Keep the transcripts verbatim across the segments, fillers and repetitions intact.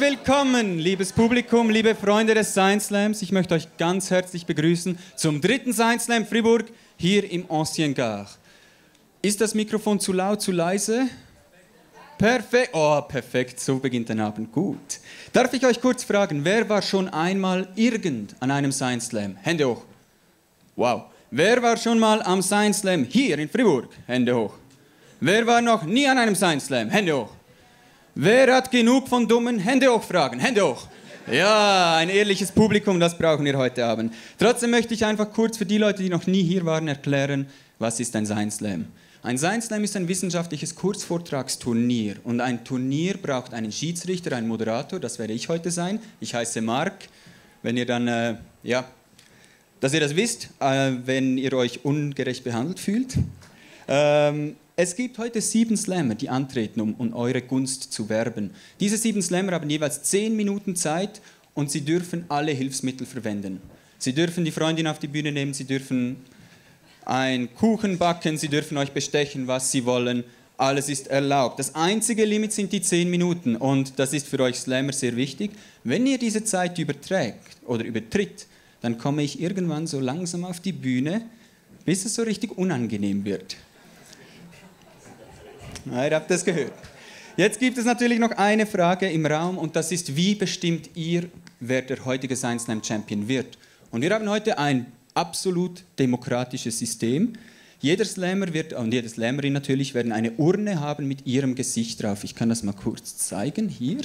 willkommen, liebes Publikum, liebe Freunde des Science Slams. Ich möchte euch ganz herzlich begrüßen zum dritten Science Slam Fribourg hier im Ancien Gare. Ist das Mikrofon zu laut, zu leise? Perfekt. Oh, perfekt. So beginnt der Abend. Gut. Darf ich euch kurz fragen, wer war schon einmal irgend an einem Science Slam? Hände hoch. Wow. Wer war schon mal am Science Slam hier in Fribourg? Hände hoch. Wer war noch nie an einem Science Slam? Hände hoch. Wer hat genug von dummen Hände hoch fragen? Hände hoch. Ja, ein ehrliches Publikum, das brauchen wir heute Abend. Trotzdem möchte ich einfach kurz für die Leute, die noch nie hier waren, erklären, was ist ein Science Slam. Ein Science Slam ist ein wissenschaftliches Kurzvortragsturnier und ein Turnier braucht einen Schiedsrichter, einen Moderator, das werde ich heute sein. Ich heiße Marc. Wenn ihr dann, äh, ja, dass ihr das wisst, äh, wenn ihr euch ungerecht behandelt fühlt. Ähm, Es gibt heute sieben Slammer, die antreten, um um eure Gunst zu werben. Diese sieben Slammer haben jeweils zehn Minuten Zeit und sie dürfen alle Hilfsmittel verwenden. Sie dürfen die Freundin auf die Bühne nehmen, sie dürfen einen Kuchen backen, sie dürfen euch bestechen, was sie wollen. Alles ist erlaubt. Das einzige Limit sind die zehn Minuten und das ist für euch Slammer sehr wichtig. Wenn ihr diese Zeit überträgt oder übertritt, dann komme ich irgendwann so langsam auf die Bühne, bis es so richtig unangenehm wird. Ja, ihr habt das gehört. Jetzt gibt es natürlich noch eine Frage im Raum und das ist, wie bestimmt ihr, wer der heutige Science Slam Champion wird? Und wir haben heute ein absolut demokratisches System. Jeder Slammer wird, und jede Slammerin natürlich, werden eine Urne haben mit ihrem Gesicht drauf. Ich kann das mal kurz zeigen, hier.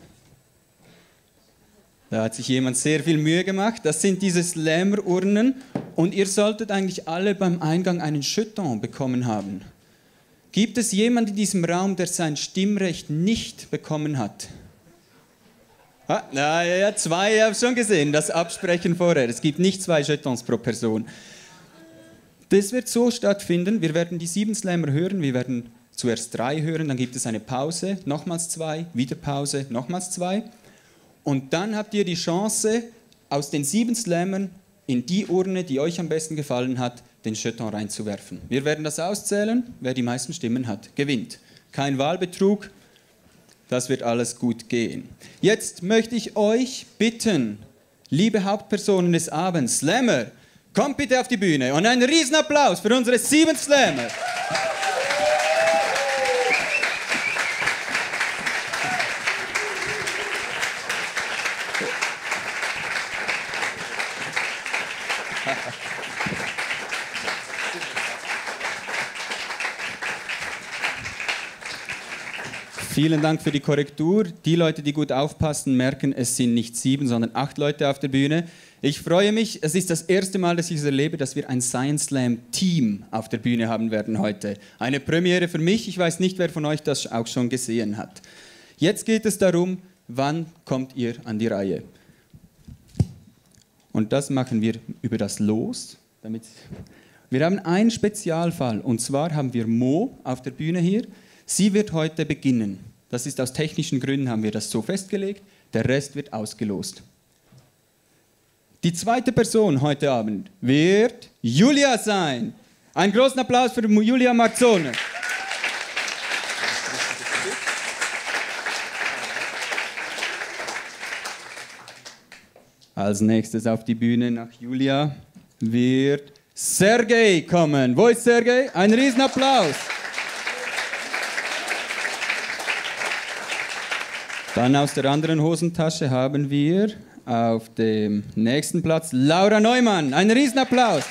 Da hat sich jemand sehr viel Mühe gemacht. Das sind diese Slammer-Urnen und ihr solltet eigentlich alle beim Eingang einen Jeton bekommen haben. Gibt es jemanden in diesem Raum, der sein Stimmrecht nicht bekommen hat? Ah, na, ja, ja, zwei, ich habe schon gesehen, das Absprechen vorher. Es gibt nicht zwei Jetons pro Person. Das wird so stattfinden, wir werden die sieben Slammer hören, wir werden zuerst drei hören, dann gibt es eine Pause, nochmals zwei, wieder Pause, nochmals zwei. Und dann habt ihr die Chance, aus den sieben Slammern in die Urne, die euch am besten gefallen hat, den Jeton reinzuwerfen. Wir werden das auszählen, wer die meisten Stimmen hat, gewinnt. Kein Wahlbetrug, das wird alles gut gehen. Jetzt möchte ich euch bitten, liebe Hauptpersonen des Abends, Slammer, kommt bitte auf die Bühne und einen riesen Applaus für unsere sieben Slammer. Vielen Dank für die Korrektur. Die Leute, die gut aufpassen, merken, es sind nicht sieben, sondern acht Leute auf der Bühne. Ich freue mich, es ist das erste Mal, dass ich es erlebe, dass wir ein Science Slam Team auf der Bühne haben werden heute. Eine Premiere für mich, ich weiß nicht, wer von euch das auch schon gesehen hat. Jetzt geht es darum, wann kommt ihr an die Reihe? Und das machen wir über das Los. Damit wir haben einen Spezialfall, und zwar haben wir Mo auf der Bühne hier. Sie wird heute beginnen. Das ist aus technischen Gründen, haben wir das so festgelegt. Der Rest wird ausgelost. Die zweite Person heute Abend wird Julia sein. Einen großen Applaus für Julia Marzone. Als nächstes auf die Bühne nach Julia wird Sergej kommen. Wo ist Sergej? Ein Riesenapplaus. Dann aus der anderen Hosentasche haben wir auf dem nächsten Platz Laura Neumann. Ein Riesenapplaus.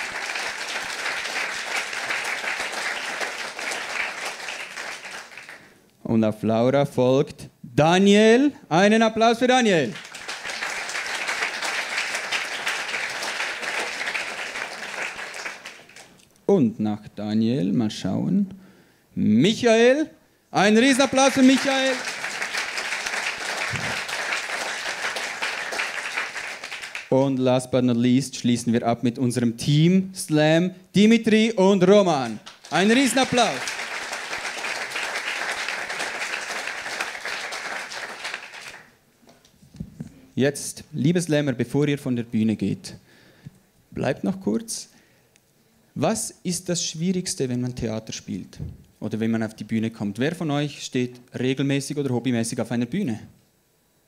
Und auf Laura folgt Daniel. Einen Applaus für Daniel. Und nach Daniel, mal schauen, Michael. Ein Riesenapplaus für Michael. Und last but not least schließen wir ab mit unserem Team Slam, Dimitri und Roman. Ein Riesenapplaus. Jetzt, liebe Slammer, bevor ihr von der Bühne geht, bleibt noch kurz. Was ist das Schwierigste, wenn man Theater spielt oder wenn man auf die Bühne kommt? Wer von euch steht regelmäßig oder hobbymäßig auf einer Bühne?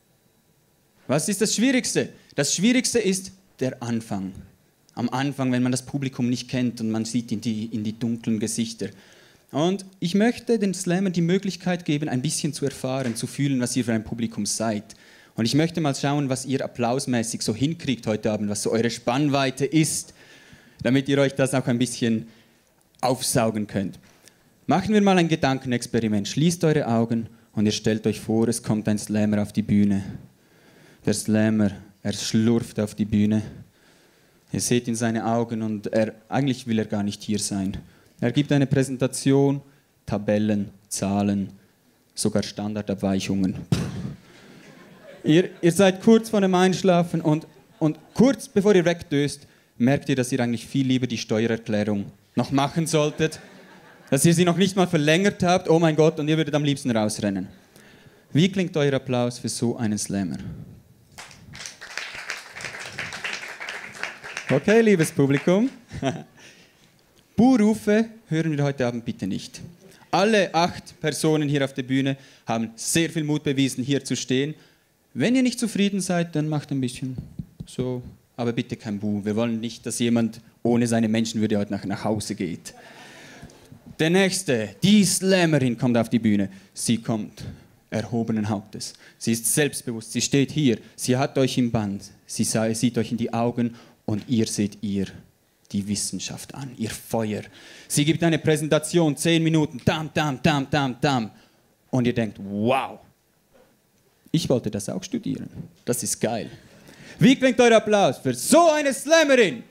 Was ist das Schwierigste? Das Schwierigste ist der Anfang. Am Anfang, wenn man das Publikum nicht kennt und man sieht in die, in die dunklen Gesichter. Und ich möchte den Slammern die Möglichkeit geben, ein bisschen zu erfahren, zu fühlen, was ihr für ein Publikum seid. Und ich möchte mal schauen, was ihr applausmäßig so hinkriegt heute Abend, was so eure Spannweite ist, damit ihr euch das auch ein bisschen aufsaugen könnt. Machen wir mal ein Gedankenexperiment. Schließt eure Augen und ihr stellt euch vor, es kommt ein Slammer auf die Bühne. Der Slammer, er schlurft auf die Bühne. Ihr seht in seine Augen und er, eigentlich will er gar nicht hier sein. Er gibt eine Präsentation, Tabellen, Zahlen, sogar Standardabweichungen. ihr, ihr seid kurz vor dem Einschlafen und, und kurz bevor ihr wegdöst, merkt ihr, dass ihr eigentlich viel lieber die Steuererklärung noch machen solltet, dass ihr sie noch nicht mal verlängert habt, oh mein Gott, und ihr würdet am liebsten rausrennen. Wie klingt euer Applaus für so einen Slammer? Okay, liebes Publikum. Buhrufe hören wir heute Abend bitte nicht. Alle acht Personen hier auf der Bühne haben sehr viel Mut bewiesen, hier zu stehen. Wenn ihr nicht zufrieden seid, dann macht ein bisschen so, aber bitte kein Buh. Wir wollen nicht, dass jemand ohne seine Menschenwürde heute nach, nach Hause geht. Der nächste, die Slammerin kommt auf die Bühne. Sie kommt erhobenen Hauptes. Sie ist selbstbewusst, sie steht hier, sie hat euch im Band, sie sieht euch in die Augen und ihr seht ihr die Wissenschaft an, ihr Feuer. Sie gibt eine Präsentation, zehn Minuten, dam, dam, dam, dam, dam. Und ihr denkt, wow, ich wollte das auch studieren. Das ist geil. Wie klingt euer Applaus für so eine Slammerin?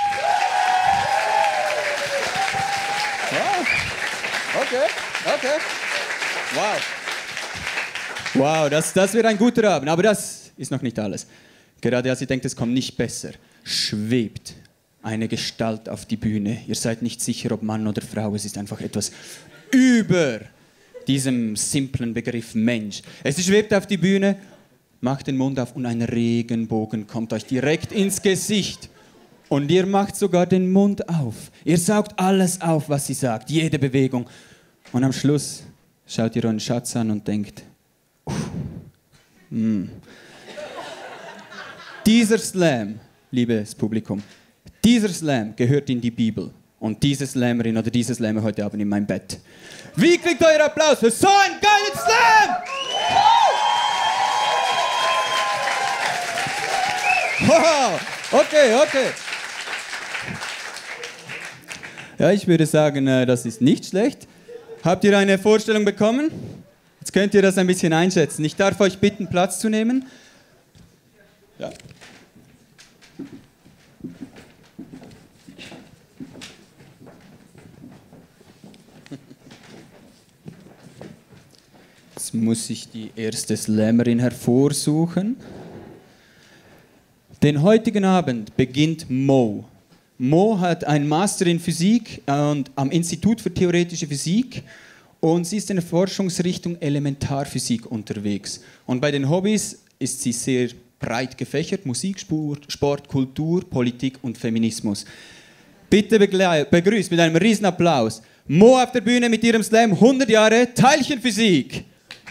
Wow. Okay, okay. Wow. Wow, das, das wird ein guter Abend. Aber das ist noch nicht alles. Gerade als ihr denkt, es kommt nicht besser, schwebt eine Gestalt auf die Bühne. Ihr seid nicht sicher, ob Mann oder Frau. Es ist einfach etwas über diesem simplen Begriff Mensch. Es schwebt auf die Bühne, macht den Mund auf und ein Regenbogen kommt euch direkt ins Gesicht. Und ihr macht sogar den Mund auf. Ihr saugt alles auf, was sie sagt, jede Bewegung. Und am Schluss schaut ihr euren Schatz an und denkt, uh, mm. Dieser Slam, liebes Publikum, dieser Slam gehört in die Bibel. Und diese Slammerin oder dieser Slammer heute Abend in mein Bett. Wie kriegt euer Applaus für so einen geilen Slam? Wow, okay, okay. Ja, ich würde sagen, das ist nicht schlecht. Habt ihr eine Vorstellung bekommen? Jetzt könnt ihr das ein bisschen einschätzen. Ich darf euch bitten, Platz zu nehmen. Ja. Jetzt muss ich die erste Slammerin hervorsuchen. Den heutigen Abend beginnt Mo. Mo hat einen Master in Physik und am Institut für theoretische Physik und sie ist in der Forschungsrichtung Elementarphysik unterwegs. Und bei den Hobbys ist sie sehr breit gefächert: Musik, Sport, Kultur, Politik und Feminismus. Bitte begrüßt mit einem Riesenapplaus Mo auf der Bühne mit ihrem Slam hundert Jahre Teilchenphysik.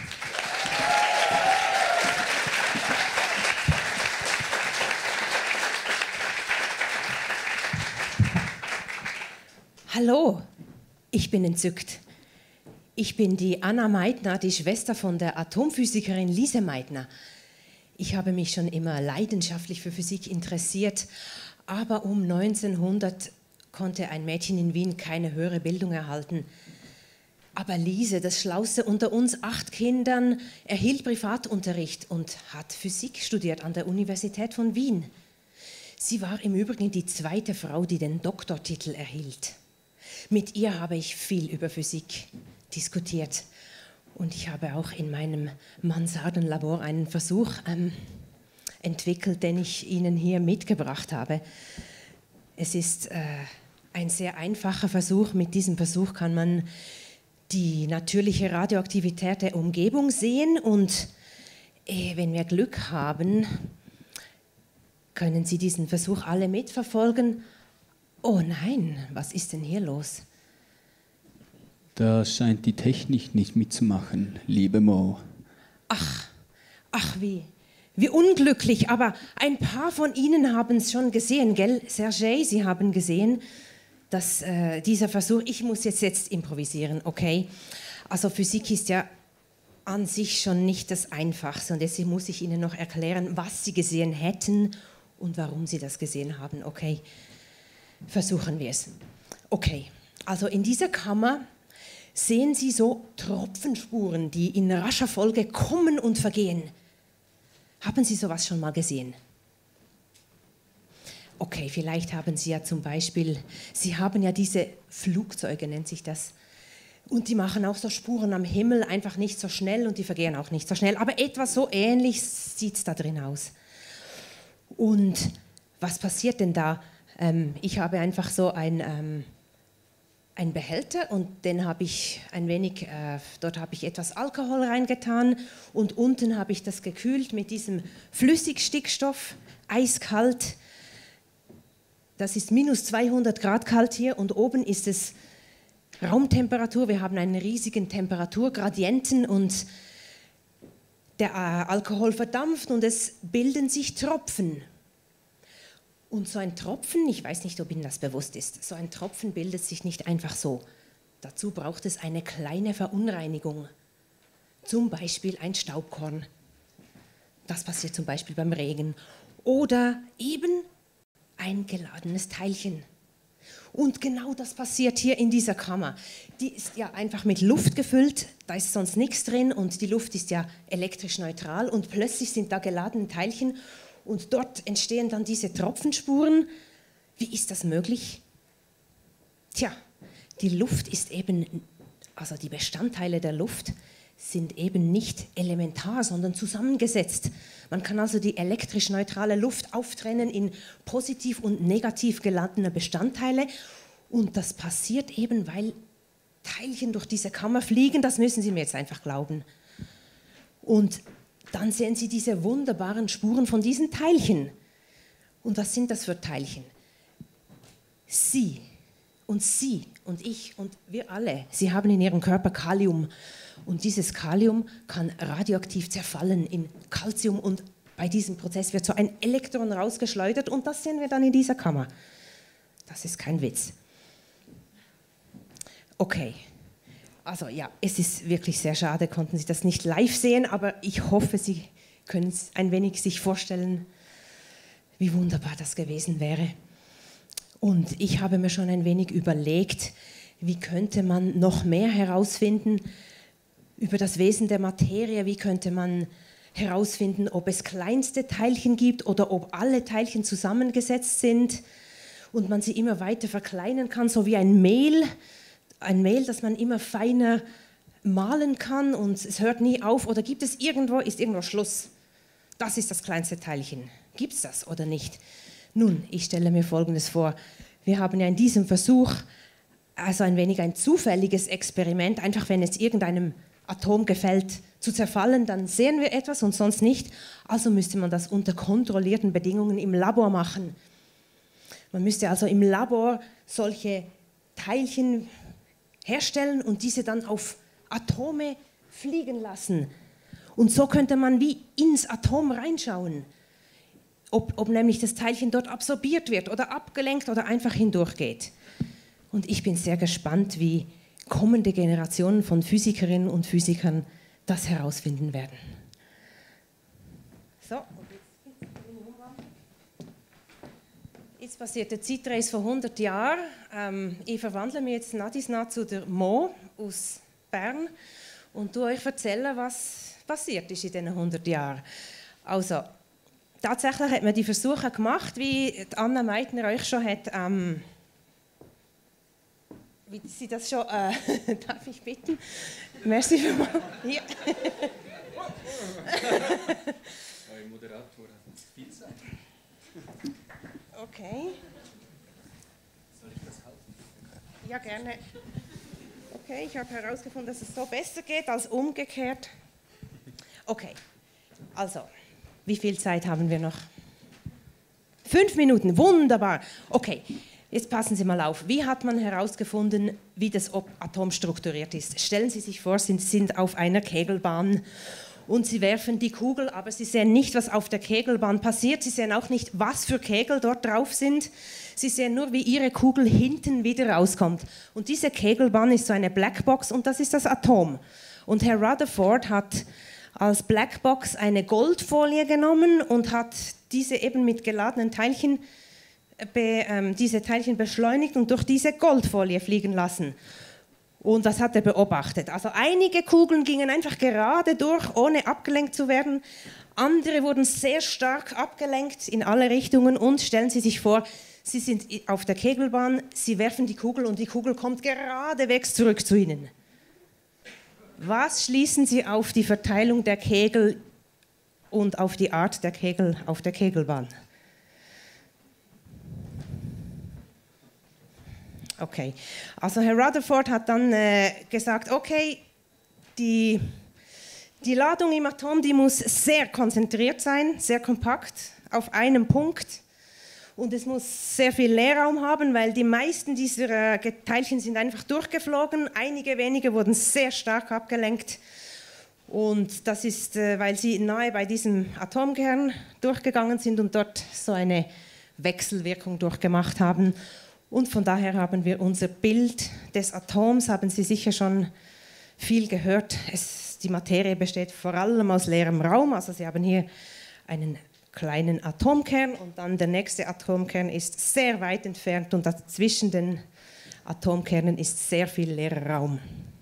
Hallo, ich bin entzückt. Ich bin die Anna Meitner, die Schwester von der Atomphysikerin Lise Meitner. Ich habe mich schon immer leidenschaftlich für Physik interessiert, aber um neunzehnhundert konnte ein Mädchen in Wien keine höhere Bildung erhalten. Aber Lise, das Schlauste unter uns acht Kindern, erhielt Privatunterricht und hat Physik studiert an der Universität von Wien. Sie war im Übrigen die zweite Frau, die den Doktortitel erhielt. Mit ihr habe ich viel über Physik diskutiert. Und ich habe auch in meinem Mansardenlabor einen Versuch ähm, entwickelt, den ich Ihnen hier mitgebracht habe. Es ist äh, ein sehr einfacher Versuch. Mit diesem Versuch kann man die natürliche Radioaktivität der Umgebung sehen. Und äh, wenn wir Glück haben, können Sie diesen Versuch alle mitverfolgen. Oh nein, was ist denn hier los? Da scheint die Technik nicht mitzumachen, liebe Mo. Ach, ach wie, Wie unglücklich, aber ein paar von Ihnen haben es schon gesehen, gell? Sergej, Sie haben gesehen, dass äh, dieser Versuch, ich muss jetzt, jetzt improvisieren, okay? Also Physik ist ja an sich schon nicht das Einfachste und deswegen muss ich Ihnen noch erklären, was Sie gesehen hätten und warum Sie das gesehen haben, okay? Versuchen wir es. Okay, also in dieser Kammer sehen Sie so Tropfenspuren, die in rascher Folge kommen und vergehen. Haben Sie sowas schon mal gesehen? Okay, vielleicht haben Sie ja zum Beispiel, Sie haben ja diese Flugzeuge, nennt sich das, und die machen auch so Spuren am Himmel, einfach nicht so schnell und die vergehen auch nicht so schnell, aber etwas so ähnlich sieht es da drin aus. Und was passiert denn da? Ähm, ich habe einfach so ein... Ähm, Ein Behälter und den habe ich ein wenig, äh, dort habe ich etwas Alkohol reingetan und unten habe ich das gekühlt mit diesem Flüssigstickstoff, eiskalt. Das ist minus zweihundert Grad kalt hier und oben ist es Raumtemperatur. Wir haben einen riesigen Temperaturgradienten und der äh, Alkohol verdampft und es bilden sich Tropfen. Und so ein Tropfen, ich weiß nicht, ob Ihnen das bewusst ist, so ein Tropfen bildet sich nicht einfach so. Dazu braucht es eine kleine Verunreinigung, zum Beispiel ein Staubkorn. Das passiert zum Beispiel beim Regen. Oder eben ein geladenes Teilchen. Und genau das passiert hier in dieser Kammer. Die ist ja einfach mit Luft gefüllt, da ist sonst nichts drin und die Luft ist ja elektrisch neutral und plötzlich sind da geladene Teilchen. Und dort entstehen dann diese Tropfenspuren. Wie ist das möglich? Tja, die Luft ist eben, also die Bestandteile der Luft sind eben nicht elementar, sondern zusammengesetzt. Man kann also die elektrisch neutrale Luft auftrennen in positiv und negativ geladene Bestandteile. Und das passiert eben, weil Teilchen durch diese Kammer fliegen. Das müssen Sie mir jetzt einfach glauben. Und dann sehen Sie diese wunderbaren Spuren von diesen Teilchen. Und was sind das für Teilchen? Sie und Sie und ich und wir alle, Sie haben in Ihrem Körper Kalium. Und dieses Kalium kann radioaktiv zerfallen in Calcium und bei diesem Prozess wird so ein Elektron rausgeschleudert und das sehen wir dann in dieser Kammer. Das ist kein Witz. Okay. Also ja, es ist wirklich sehr schade, konnten Sie das nicht live sehen, aber ich hoffe, Sie können es ein wenig sich vorstellen, wie wunderbar das gewesen wäre. Und ich habe mir schon ein wenig überlegt, wie könnte man noch mehr herausfinden über das Wesen der Materie, wie könnte man herausfinden, ob es kleinste Teilchen gibt oder ob alle Teilchen zusammengesetzt sind und man sie immer weiter verkleinern kann, so wie ein Mehl. Ein Mehl, das man immer feiner malen kann und es hört nie auf. Oder gibt es irgendwo, ist irgendwo Schluss? Das ist das kleinste Teilchen. Gibt es das oder nicht? Nun, ich stelle mir Folgendes vor. Wir haben ja in diesem Versuch also ein wenig ein zufälliges Experiment. Einfach wenn es irgendeinem Atom gefällt zu zerfallen, dann sehen wir etwas und sonst nicht. Also müsste man das unter kontrollierten Bedingungen im Labor machen. Man müsste also im Labor solche Teilchen herstellen und diese dann auf Atome fliegen lassen. Und so könnte man wie ins Atom reinschauen, ob, ob nämlich das Teilchen dort absorbiert wird oder abgelenkt oder einfach hindurchgeht. Und ich bin sehr gespannt, wie kommende Generationen von Physikerinnen und Physikern das herausfinden werden. So, jetzt passiert der Zeitreise vor hundert Jahren. Ähm, ich verwandle mich jetzt nach zu der Mo aus Bern und tu euch erzählen, was passiert ist in diesen hundert Jahren. Also, tatsächlich hat man die Versuche gemacht, wie Anna Meitner euch schon hat, ähm, wie sie das schon, äh, darf ich bitten? Merci für mal. Hier. Euer Moderator hat viel Zeit. Okay. Soll ich das halten? Ja, gerne. Okay, ich habe herausgefunden, dass es so besser geht als umgekehrt. Okay, also, wie viel Zeit haben wir noch? Fünf Minuten, wunderbar. Okay, jetzt passen Sie mal auf. Wie hat man herausgefunden, wie das Atom strukturiert ist? Stellen Sie sich vor, Sie sind auf einer Kegelbahn und sie werfen die Kugel, aber sie sehen nicht, was auf der Kegelbahn passiert. Sie sehen auch nicht, was für Kegel dort drauf sind. Sie sehen nur, wie ihre Kugel hinten wieder rauskommt. Und diese Kegelbahn ist so eine Blackbox und das ist das Atom. Und Herr Rutherford hat als Blackbox eine Goldfolie genommen und hat diese eben mit geladenen Teilchen, be, ähm, diese Teilchen beschleunigt und durch diese Goldfolie fliegen lassen. Und das hat er beobachtet. Also einige Kugeln gingen einfach gerade durch, ohne abgelenkt zu werden. Andere wurden sehr stark abgelenkt in alle Richtungen. Und stellen Sie sich vor, Sie sind auf der Kegelbahn, Sie werfen die Kugel und die Kugel kommt geradewegs zurück zu Ihnen. Was schließen Sie auf die Verteilung der Kegel und auf die Art der Kegel auf der Kegelbahn? Okay, also Herr Rutherford hat dann äh, gesagt, okay, die, die Ladung im Atom, die muss sehr konzentriert sein, sehr kompakt, auf einem Punkt. Und es muss sehr viel Leerraum haben, weil die meisten dieser äh, Teilchen sind einfach durchgeflogen. Einige wenige wurden sehr stark abgelenkt. Und das ist, äh, weil sie nahe bei diesem Atomkern durchgegangen sind und dort so eine Wechselwirkung durchgemacht haben. Und von daher haben wir unser Bild des Atoms, haben Sie sicher schon viel gehört. Es, die Materie besteht vor allem aus leerem Raum. Also Sie haben hier einen kleinen Atomkern und dann der nächste Atomkern ist sehr weit entfernt und zwischen den Atomkernen ist sehr viel leerer Raum.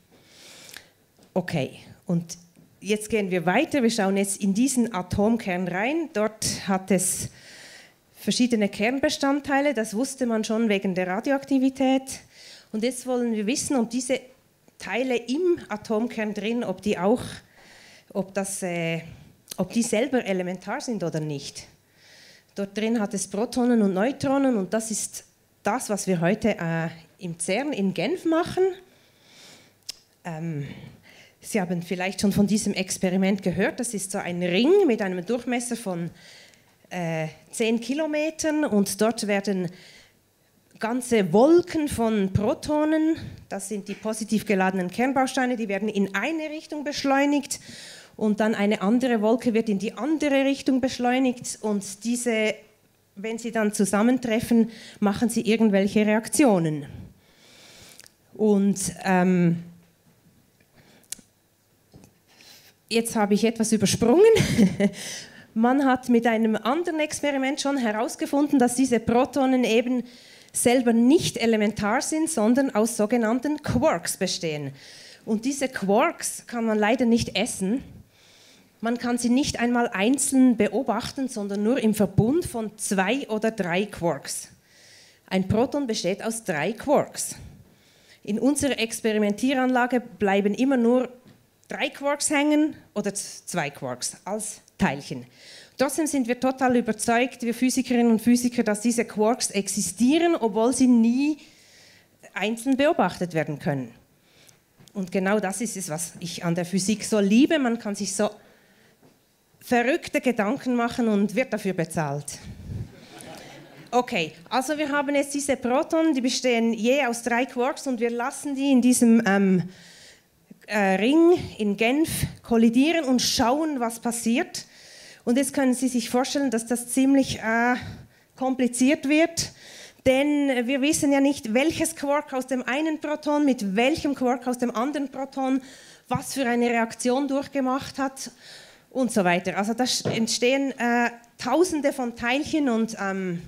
Okay, und jetzt gehen wir weiter. Wir schauen jetzt in diesen Atomkern rein. Dort hat es verschiedene Kernbestandteile, das wusste man schon wegen der Radioaktivität. Und jetzt wollen wir wissen, ob diese Teile im Atomkern drin, ob die auch, ob das, äh, ob die selber elementar sind oder nicht. Dort drin hat es Protonen und Neutronen und das ist das, was wir heute äh, im CERN in Genf machen. Ähm, Sie haben vielleicht schon von diesem Experiment gehört. Das ist so ein Ring mit einem Durchmesser von Äh, zehn Kilometern und dort werden ganze Wolken von Protonen, das sind die positiv geladenen Kernbausteine, die werden in eine Richtung beschleunigt und dann eine andere Wolke wird in die andere Richtung beschleunigt und diese, wenn sie dann zusammentreffen, machen sie irgendwelche Reaktionen. Und ähm, jetzt habe ich etwas übersprungen. Man hat mit einem anderen Experiment schon herausgefunden, dass diese Protonen eben selber nicht elementar sind, sondern aus sogenannten Quarks bestehen. Und diese Quarks kann man leider nicht essen. Man kann sie nicht einmal einzeln beobachten, sondern nur im Verbund von zwei oder drei Quarks. Ein Proton besteht aus drei Quarks. In unserer Experimentieranlage bleiben immer nur drei Quarks hängen oder zwei Quarks als Teilchen. Trotzdem sind wir total überzeugt, wir Physikerinnen und Physiker, dass diese Quarks existieren, obwohl sie nie einzeln beobachtet werden können. Und genau das ist es, was ich an der Physik so liebe. Man kann sich so verrückte Gedanken machen und wird dafür bezahlt. Okay, also wir haben jetzt diese Protonen, die bestehen je aus drei Quarks und wir lassen die in diesem ähm, Äh, Ring in Genf kollidieren und schauen, was passiert. Und jetzt können Sie sich vorstellen, dass das ziemlich äh, kompliziert wird, denn wir wissen ja nicht, welches Quark aus dem einen Proton mit welchem Quark aus dem anderen Proton was für eine Reaktion durchgemacht hat und so weiter. Also da entstehen äh, Tausende von Teilchen und ähm,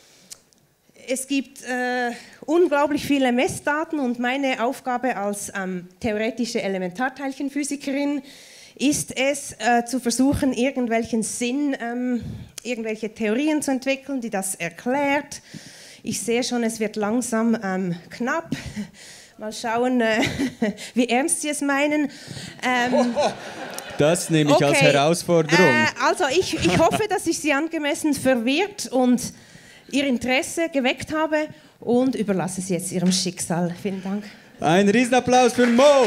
es gibt äh, unglaublich viele Messdaten und meine Aufgabe als ähm, theoretische Elementarteilchenphysikerin ist es, äh, zu versuchen, irgendwelchen Sinn, ähm, irgendwelche Theorien zu entwickeln, die das erklärt. Ich sehe schon, es wird langsam ähm, knapp. Mal schauen, äh, wie ernst Sie es meinen. Ähm, das nehme ich okay. als Herausforderung. Äh, also ich, ich hoffe, dass ich Sie angemessen verwirrt und Ihr Interesse geweckt habe und überlasse es jetzt Ihrem Schicksal. Vielen Dank. Ein Riesenapplaus für Mo.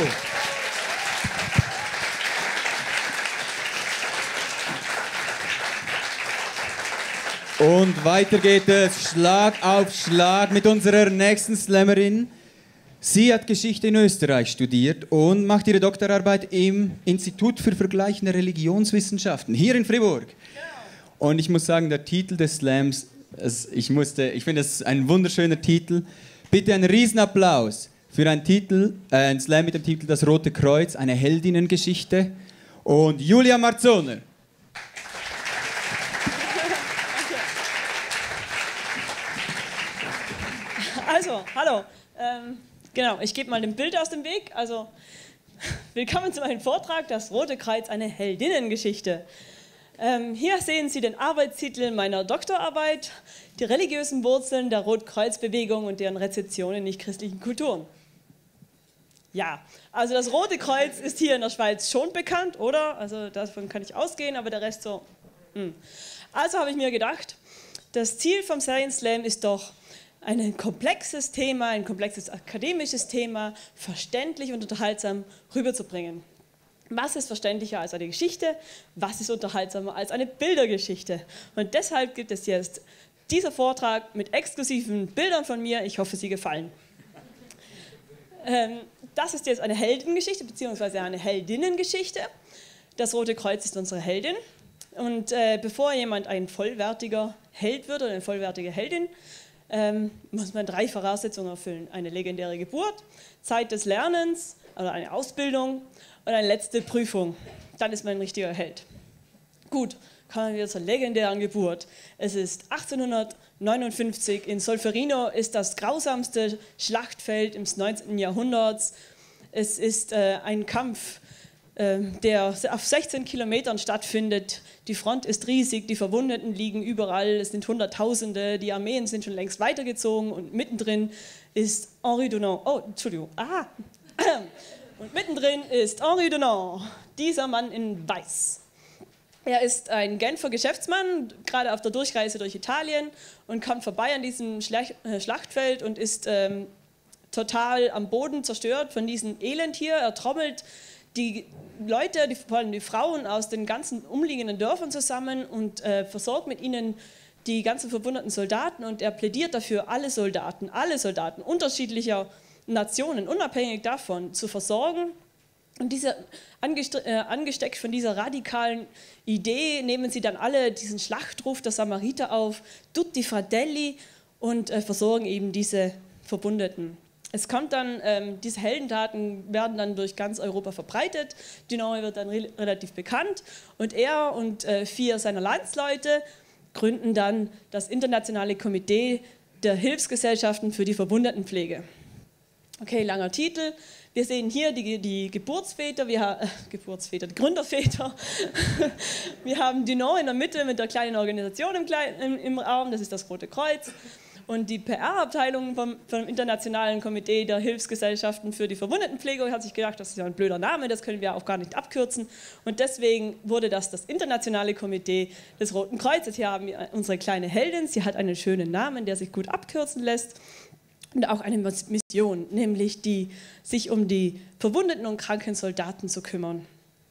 Und weiter geht es Schlag auf Schlag mit unserer nächsten Slammerin. Sie hat Geschichte in Österreich studiert und macht ihre Doktorarbeit im Institut für vergleichende Religionswissenschaften hier in Fribourg. Und ich muss sagen, der Titel des Slams, ich, musste, ich finde es ein wunderschöner Titel. Bitte einen Riesenapplaus für einen Titel, äh, ein Slam mit dem Titel Das Rote Kreuz, eine Heldinnengeschichte. Und Julia Marzoner. Also, hallo. Ähm, genau, ich gebe mal ein Bild aus dem Weg. Also, willkommen zu meinem Vortrag, Das Rote Kreuz, eine Heldinnengeschichte. Ähm, hier sehen Sie den Arbeitstitel meiner Doktorarbeit, die religiösen Wurzeln der Rotkreuzbewegung und deren Rezeption in nichtchristlichen Kulturen. Ja, also das Rote Kreuz ist hier in der Schweiz schon bekannt, oder? Also davon kann ich ausgehen, aber der Rest so. Hm. Also habe ich mir gedacht, das Ziel vom Science Slam ist doch, ein komplexes Thema, ein komplexes akademisches Thema verständlich und unterhaltsam rüberzubringen. Was ist verständlicher als eine Geschichte? Was ist unterhaltsamer als eine Bildergeschichte? Und deshalb gibt es jetzt dieser Vortrag mit exklusiven Bildern von mir. Ich hoffe, sie gefallen. Ähm, das ist jetzt eine Heldengeschichte, beziehungsweise eine Heldinnengeschichte. Das Rote Kreuz ist unsere Heldin. Und äh, bevor jemand ein vollwertiger Held wird oder eine vollwertige Heldin, ähm, muss man drei Voraussetzungen erfüllen. Eine legendäre Geburt, Zeit des Lernens oder eine Ausbildung und eine letzte Prüfung. Dann ist man ein richtiger Held. Gut, kommen wir zur legendären Geburt. Es ist achtzehnhundertneunundfünfzig, in Solferino ist das grausamste Schlachtfeld im neunzehnten Jahrhunderts. Es ist äh, ein Kampf, äh, der auf sechzehn Kilometern stattfindet. Die Front ist riesig, die Verwundeten liegen überall, es sind Hunderttausende, die Armeen sind schon längst weitergezogen und mittendrin ist Henri Dunant. Oh, Entschuldigung. Ah. Und mittendrin ist Henri Dunant, dieser Mann in Weiß. Er ist ein Genfer Geschäftsmann, gerade auf der Durchreise durch Italien und kommt vorbei an diesem Schlacht, äh, Schlachtfeld und ist ähm, total am Boden zerstört von diesem Elend hier. Er trommelt die Leute, die, vor allem die Frauen aus den ganzen umliegenden Dörfern zusammen und äh, versorgt mit ihnen die ganzen verwundeten Soldaten und er plädiert dafür, alle Soldaten, alle Soldaten unterschiedlicher Nationen, unabhängig davon, zu versorgen. Und diese, angeste äh, angesteckt von dieser radikalen Idee nehmen sie dann alle diesen Schlachtruf der Samariter auf, Tutti Fratelli, und äh, versorgen eben diese Verwundeten. Es kommt dann, ähm, diese Heldentaten werden dann durch ganz Europa verbreitet, Dunant wird dann re relativ bekannt und er und äh, vier seiner Landsleute gründen dann das Internationale Komitee der Hilfsgesellschaften für die Verwundetenpflege. Okay, langer Titel. Wir sehen hier die, die Geburtsväter, wir, äh, Geburtsväter, die Gründerväter. Wir haben Dunant in der Mitte mit der kleinen Organisation im, Kleinen, im, im Raum, das ist das Rote Kreuz. Und die P R-Abteilung vom, vom Internationalen Komitee der Hilfsgesellschaften für die Verwundetenpflege hat sich gedacht, das ist ja ein blöder Name, das können wir auch gar nicht abkürzen. Und deswegen wurde das das Internationale Komitee des Roten Kreuzes. Hier haben wir unsere kleine Heldin, sie hat einen schönen Namen, der sich gut abkürzen lässt. Und auch eine Mission, nämlich die, sich um die verwundeten und kranken Soldaten zu kümmern.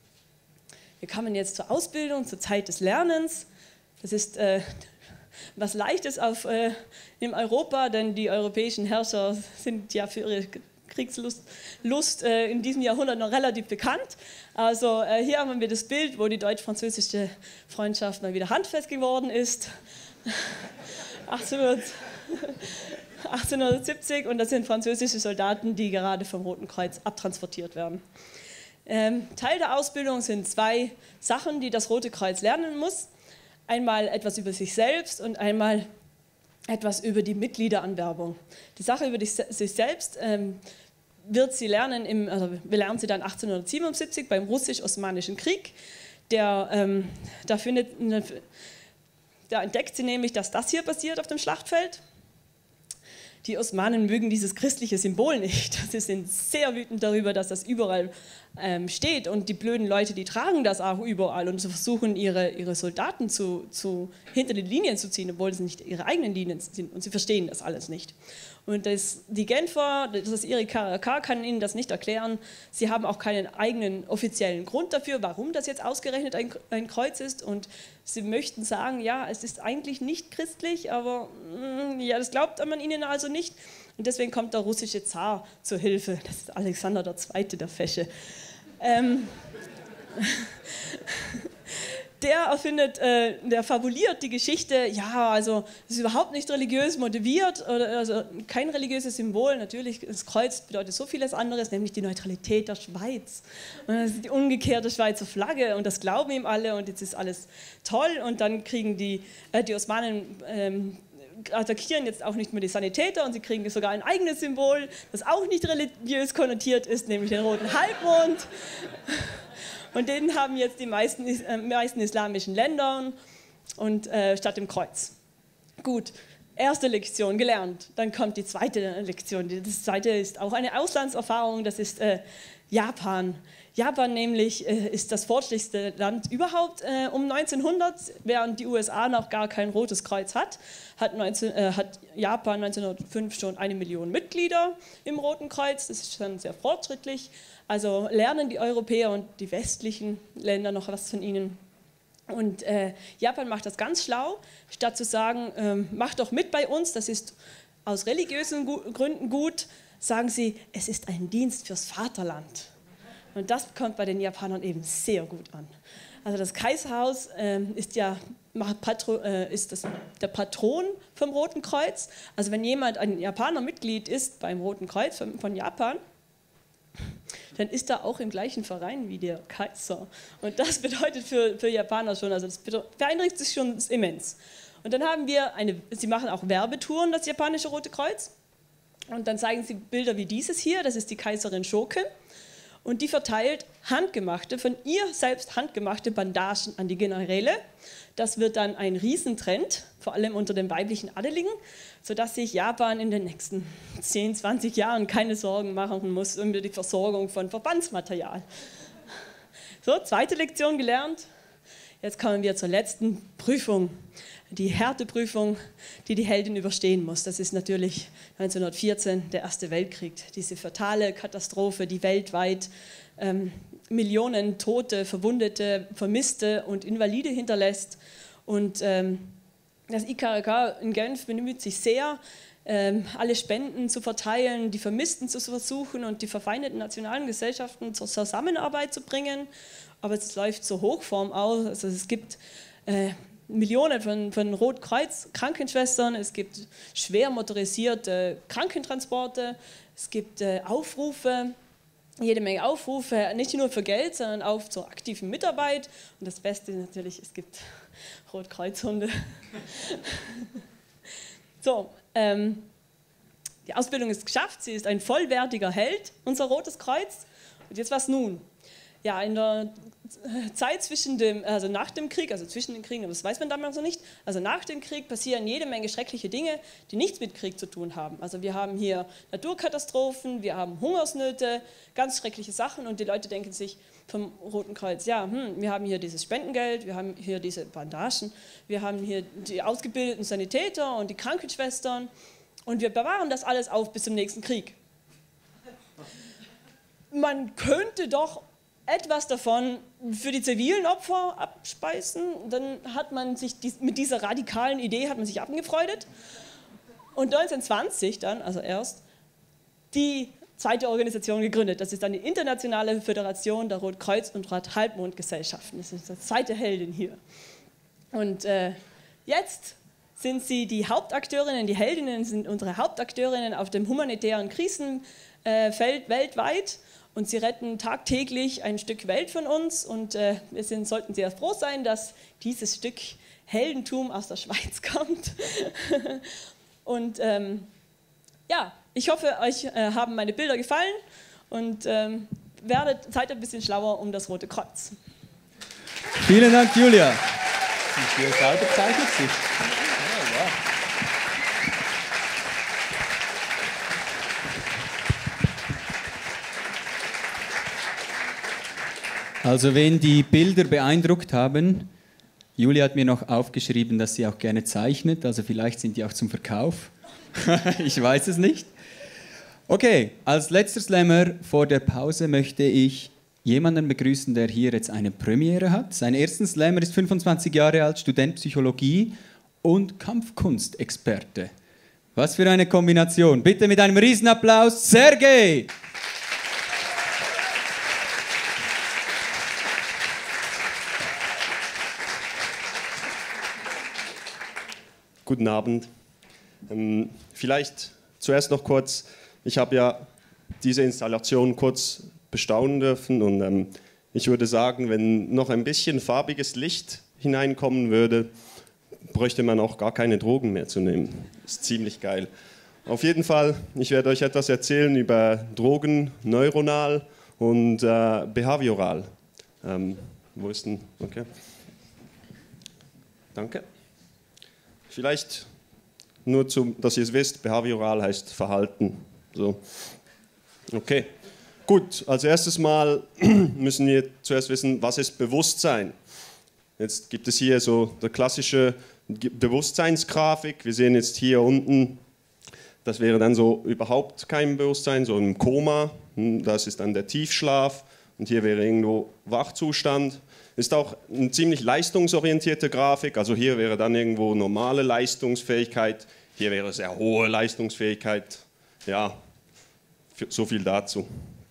Wir kommen jetzt zur Ausbildung, zur Zeit des Lernens. Das ist äh, was Leichtes auf, äh, in Europa, denn die europäischen Herrscher sind ja für ihre Kriegslust Lust, äh, in diesem Jahrhundert noch relativ bekannt. Also äh, hier haben wir das Bild, wo die deutsch-französische Freundschaft mal wieder handfest geworden ist. achtzehnhundertsiebzig, und das sind französische Soldaten, die gerade vom Roten Kreuz abtransportiert werden. Ähm, Teil der Ausbildung sind zwei Sachen, die das Rote Kreuz lernen muss. Einmal etwas über sich selbst und einmal etwas über die Mitgliederanwerbung. Die Sache über die, sich selbst ähm, wird sie lernen, im, also wir lernen sie dann achtzehnhundertsiebenundsiebzig beim Russisch-Osmanischen Krieg. Der, ähm, da, findet, da entdeckt sie nämlich, dass das hier passiert auf dem Schlachtfeld. Die Osmanen mögen dieses christliche Symbol nicht. Sie sind sehr wütend darüber, dass das überall ähm, steht. Und die blöden Leute, die tragen das auch überall und sie versuchen, ihre, ihre Soldaten zu, zu, hinter den Linien zu ziehen, obwohl sie nicht ihre eigenen Linien sind. Und sie verstehen das alles nicht. Und das, die Genfer, das ist ihre K R K, kann ihnen das nicht erklären. Sie haben auch keinen eigenen offiziellen Grund dafür, warum das jetzt ausgerechnet ein, ein Kreuz ist. Und sie möchten sagen, ja, es ist eigentlich nicht christlich, aber mh, ja, das glaubt man ihnen also nicht. Und deswegen kommt der russische Zar zur Hilfe. Das ist Alexander der Zweite, der Fesche. Ähm, der erfindet, äh, der fabuliert die Geschichte, ja, also es ist überhaupt nicht religiös motiviert, oder, also kein religiöses Symbol, natürlich, das Kreuz bedeutet so vieles anderes, nämlich die Neutralität der Schweiz. Und das ist die umgekehrte Schweizer Flagge und das glauben ihm alle und jetzt ist alles toll und dann kriegen die, äh, die Osmanen ähm, attackieren jetzt auch nicht mehr die Sanitäter und sie kriegen sogar ein eigenes Symbol, das auch nicht religiös konnotiert ist, nämlich den roten Halbmond. Und den haben jetzt die meisten, äh, meisten islamischen Länder und, äh, statt dem Kreuz. Gut, erste Lektion gelernt. Dann kommt die zweite Lektion. Das zweite ist auch eine Auslandserfahrung, das ist äh, Japan. Japan nämlich äh, ist das fortschrittlichste Land überhaupt äh, um neunzehnhundert, während die U S A noch gar kein rotes Kreuz hat, hat, neunzehn, äh, hat Japan neunzehnhundertfünf schon eine Million Mitglieder im Roten Kreuz, das ist schon sehr fortschrittlich. Also lernen die Europäer und die westlichen Länder noch was von ihnen. Und äh, Japan macht das ganz schlau, statt zu sagen, ähm, macht doch mit bei uns, das ist aus religiösen Gu- Gründen gut, sagen sie, es ist ein Dienst fürs Vaterland. Und das kommt bei den Japanern eben sehr gut an. Also das Kaiserhaus äh, ist ja Patro, äh, ist das der Patron vom Roten Kreuz. Also wenn jemand ein Japaner Mitglied ist beim Roten Kreuz von, von Japan, dann ist er auch im gleichen Verein wie der Kaiser. Und das bedeutet für, für Japaner schon, also das beeindruckt sich schon immens. Und dann haben wir eine, sie machen auch Werbetouren, das japanische Rote Kreuz. Und dann zeigen sie Bilder wie dieses hier, das ist die Kaiserin Shoke. Und die verteilt handgemachte, von ihr selbst handgemachte Bandagen an die Generäle. Das wird dann ein Riesentrend, vor allem unter den weiblichen Adeligen, sodass sich Japan in den nächsten zehn, zwanzig Jahren keine Sorgen machen muss um die Versorgung von Verbandsmaterial. So, zweite Lektion gelernt. Jetzt kommen wir zur letzten Prüfung. Die Härteprüfung, die die Heldin überstehen muss. Das ist natürlich neunzehnhundertvierzehn, der Erste Weltkrieg. Diese fatale Katastrophe, die weltweit ähm, Millionen Tote, Verwundete, Vermisste und Invalide hinterlässt. Und ähm, das I K R K in Genf bemüht sich sehr, ähm, alle Spenden zu verteilen, die Vermissten zu versuchen und die verfeindeten nationalen Gesellschaften zur Zusammenarbeit zu bringen. Aber es läuft zur Hochform aus. Also es gibt äh, Millionen von, von Rotkreuz-Krankenschwestern, es gibt schwer motorisierte Krankentransporte, es gibt äh, Aufrufe, jede Menge Aufrufe, nicht nur für Geld, sondern auch zur aktiven Mitarbeit. Und das Beste natürlich, es gibt Rotkreuzhunde. So, ähm, die Ausbildung ist geschafft, sie ist ein vollwertiger Held, unser Rotes Kreuz. Und jetzt was nun? Ja, in der Zeit zwischen dem, also nach dem Krieg, also zwischen den Kriegen, das weiß man damals noch nicht, also nach dem Krieg passieren jede Menge schreckliche Dinge, die nichts mit Krieg zu tun haben. Also wir haben hier Naturkatastrophen, wir haben Hungersnöte, ganz schreckliche Sachen und die Leute denken sich vom Roten Kreuz, ja, hm, wir haben hier dieses Spendengeld, wir haben hier diese Bandagen, wir haben hier die ausgebildeten Sanitäter und die Krankenschwestern und wir bewahren das alles auf bis zum nächsten Krieg. Man könnte doch etwas davon für die zivilen Opfer abspeisen, dann hat man sich dies, mit dieser radikalen Idee hat man sich abgefreundet. Und neunzehnhundertzwanzig dann, also erst, die zweite Organisation gegründet. Das ist dann die Internationale Föderation der Rotkreuz- und Rothalbmondgesellschaften. Das ist die zweite Heldin hier. Und äh, jetzt sind sie die Hauptakteurinnen, die Heldinnen sind unsere Hauptakteurinnen auf dem humanitären Krisenfeld äh, weltweit. Und sie retten tagtäglich ein Stück Welt von uns und äh, wir sind, sollten sehr froh sein, dass dieses Stück Heldentum aus der Schweiz kommt. Und ähm, ja, ich hoffe, euch äh, haben meine Bilder gefallen und ähm, werdet, seid ein bisschen schlauer um das Rote Kreuz. Vielen Dank, Julia. Die Frau bezeichnet sich. Ja, ja. Also wen die Bilder beeindruckt haben, Julia hat mir noch aufgeschrieben, dass sie auch gerne zeichnet, also vielleicht sind die auch zum Verkauf. Ich weiß es nicht. Okay, als letzter Slammer vor der Pause möchte ich jemanden begrüßen, der hier jetzt eine Premiere hat. Sein erster Slammer ist fünfundzwanzig Jahre alt, Student Psychologie und Kampfkunstexperte. Was für eine Kombination. Bitte mit einem Riesenapplaus, Sergej! Guten Abend. Ähm, vielleicht zuerst noch kurz, ich habe ja diese Installation kurz bestaunen dürfen und ähm, ich würde sagen, wenn noch ein bisschen farbiges Licht hineinkommen würde, bräuchte man auch gar keine Drogen mehr zu nehmen. Das ist ziemlich geil. Auf jeden Fall, ich werde euch etwas erzählen über Drogen, neuronal und äh, behavioral. Ähm, wo ist denn? Okay. Danke. Vielleicht nur, zum, dass ihr es wisst, behavioral heißt Verhalten. So. Okay. Gut, als erstes Mal müssen wir zuerst wissen, was ist Bewusstsein? Jetzt gibt es hier so die klassische Bewusstseinsgrafik. Wir sehen jetzt hier unten, das wäre dann so überhaupt kein Bewusstsein, so ein Koma. Das ist dann der Tiefschlaf und hier wäre irgendwo Wachzustand. Ist auch eine ziemlich leistungsorientierte Grafik, also hier wäre dann irgendwo normale Leistungsfähigkeit, hier wäre sehr hohe Leistungsfähigkeit. Ja, so viel dazu.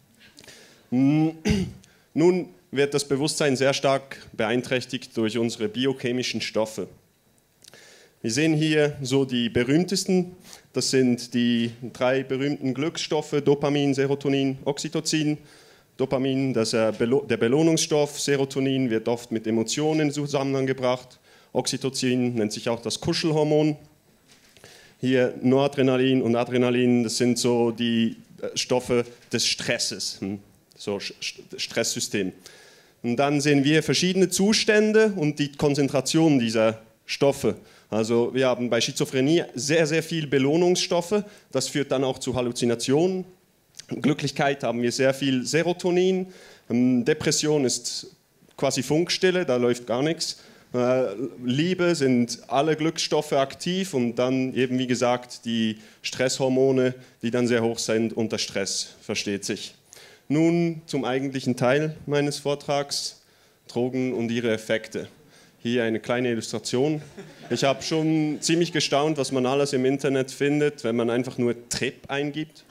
Nun wird das Bewusstsein sehr stark beeinträchtigt durch unsere biochemischen Stoffe. Wir sehen hier so die berühmtesten, das sind die drei berühmten Glücksstoffe, Dopamin, Serotonin, Oxytocin. Dopamin, das ist der Belohnungsstoff, Serotonin wird oft mit Emotionen in Zusammenhang gebracht, Oxytocin nennt sich auch das Kuschelhormon. Hier Noradrenalin und Adrenalin, das sind so die Stoffe des Stresses, so Stresssystem. Und dann sehen wir verschiedene Zustände und die Konzentration dieser Stoffe. Also wir haben bei Schizophrenie sehr, sehr viel Belohnungsstoffe, das führt dann auch zu Halluzinationen. Glücklichkeit haben wir sehr viel Serotonin, Depression ist quasi Funkstille, da läuft gar nichts. Liebe sind alle Glücksstoffe aktiv und dann eben wie gesagt die Stresshormone, die dann sehr hoch sind unter Stress, versteht sich. Nun zum eigentlichen Teil meines Vortrags, Drogen und ihre Effekte. Hier eine kleine Illustration. Ich habe schon ziemlich gestaunt, was man alles im Internet findet, wenn man einfach nur Trip eingibt.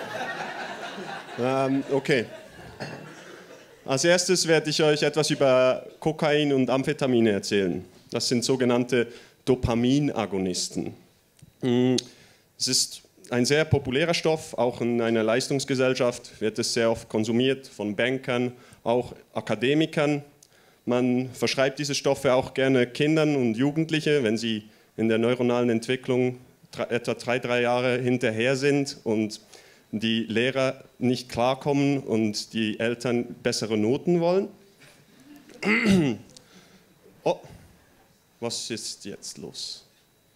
Ähm, okay. Als erstes werde ich euch etwas über Kokain und Amphetamine erzählen. Das sind sogenannte Dopaminagonisten. Es ist ein sehr populärer Stoff, auch in einer Leistungsgesellschaft wird es sehr oft konsumiert, von Bankern, auch Akademikern. Man verschreibt diese Stoffe auch gerne Kindern und Jugendlichen, wenn sie in der neuronalen Entwicklung etwa drei, drei Jahre hinterher sind und die Lehrer nicht klarkommen und die Eltern bessere Noten wollen. Oh, was ist jetzt los?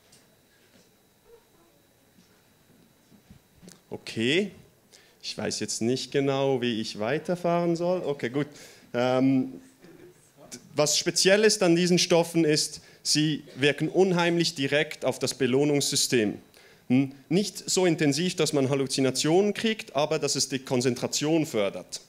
Okay, ich weiß jetzt nicht genau, wie ich weiterfahren soll. Okay, gut. Ähm, was speziell ist an diesen Stoffen ist, sie wirken unheimlich direkt auf das Belohnungssystem. Nicht so intensiv, dass man Halluzinationen kriegt, aber dass es die Konzentration fördert.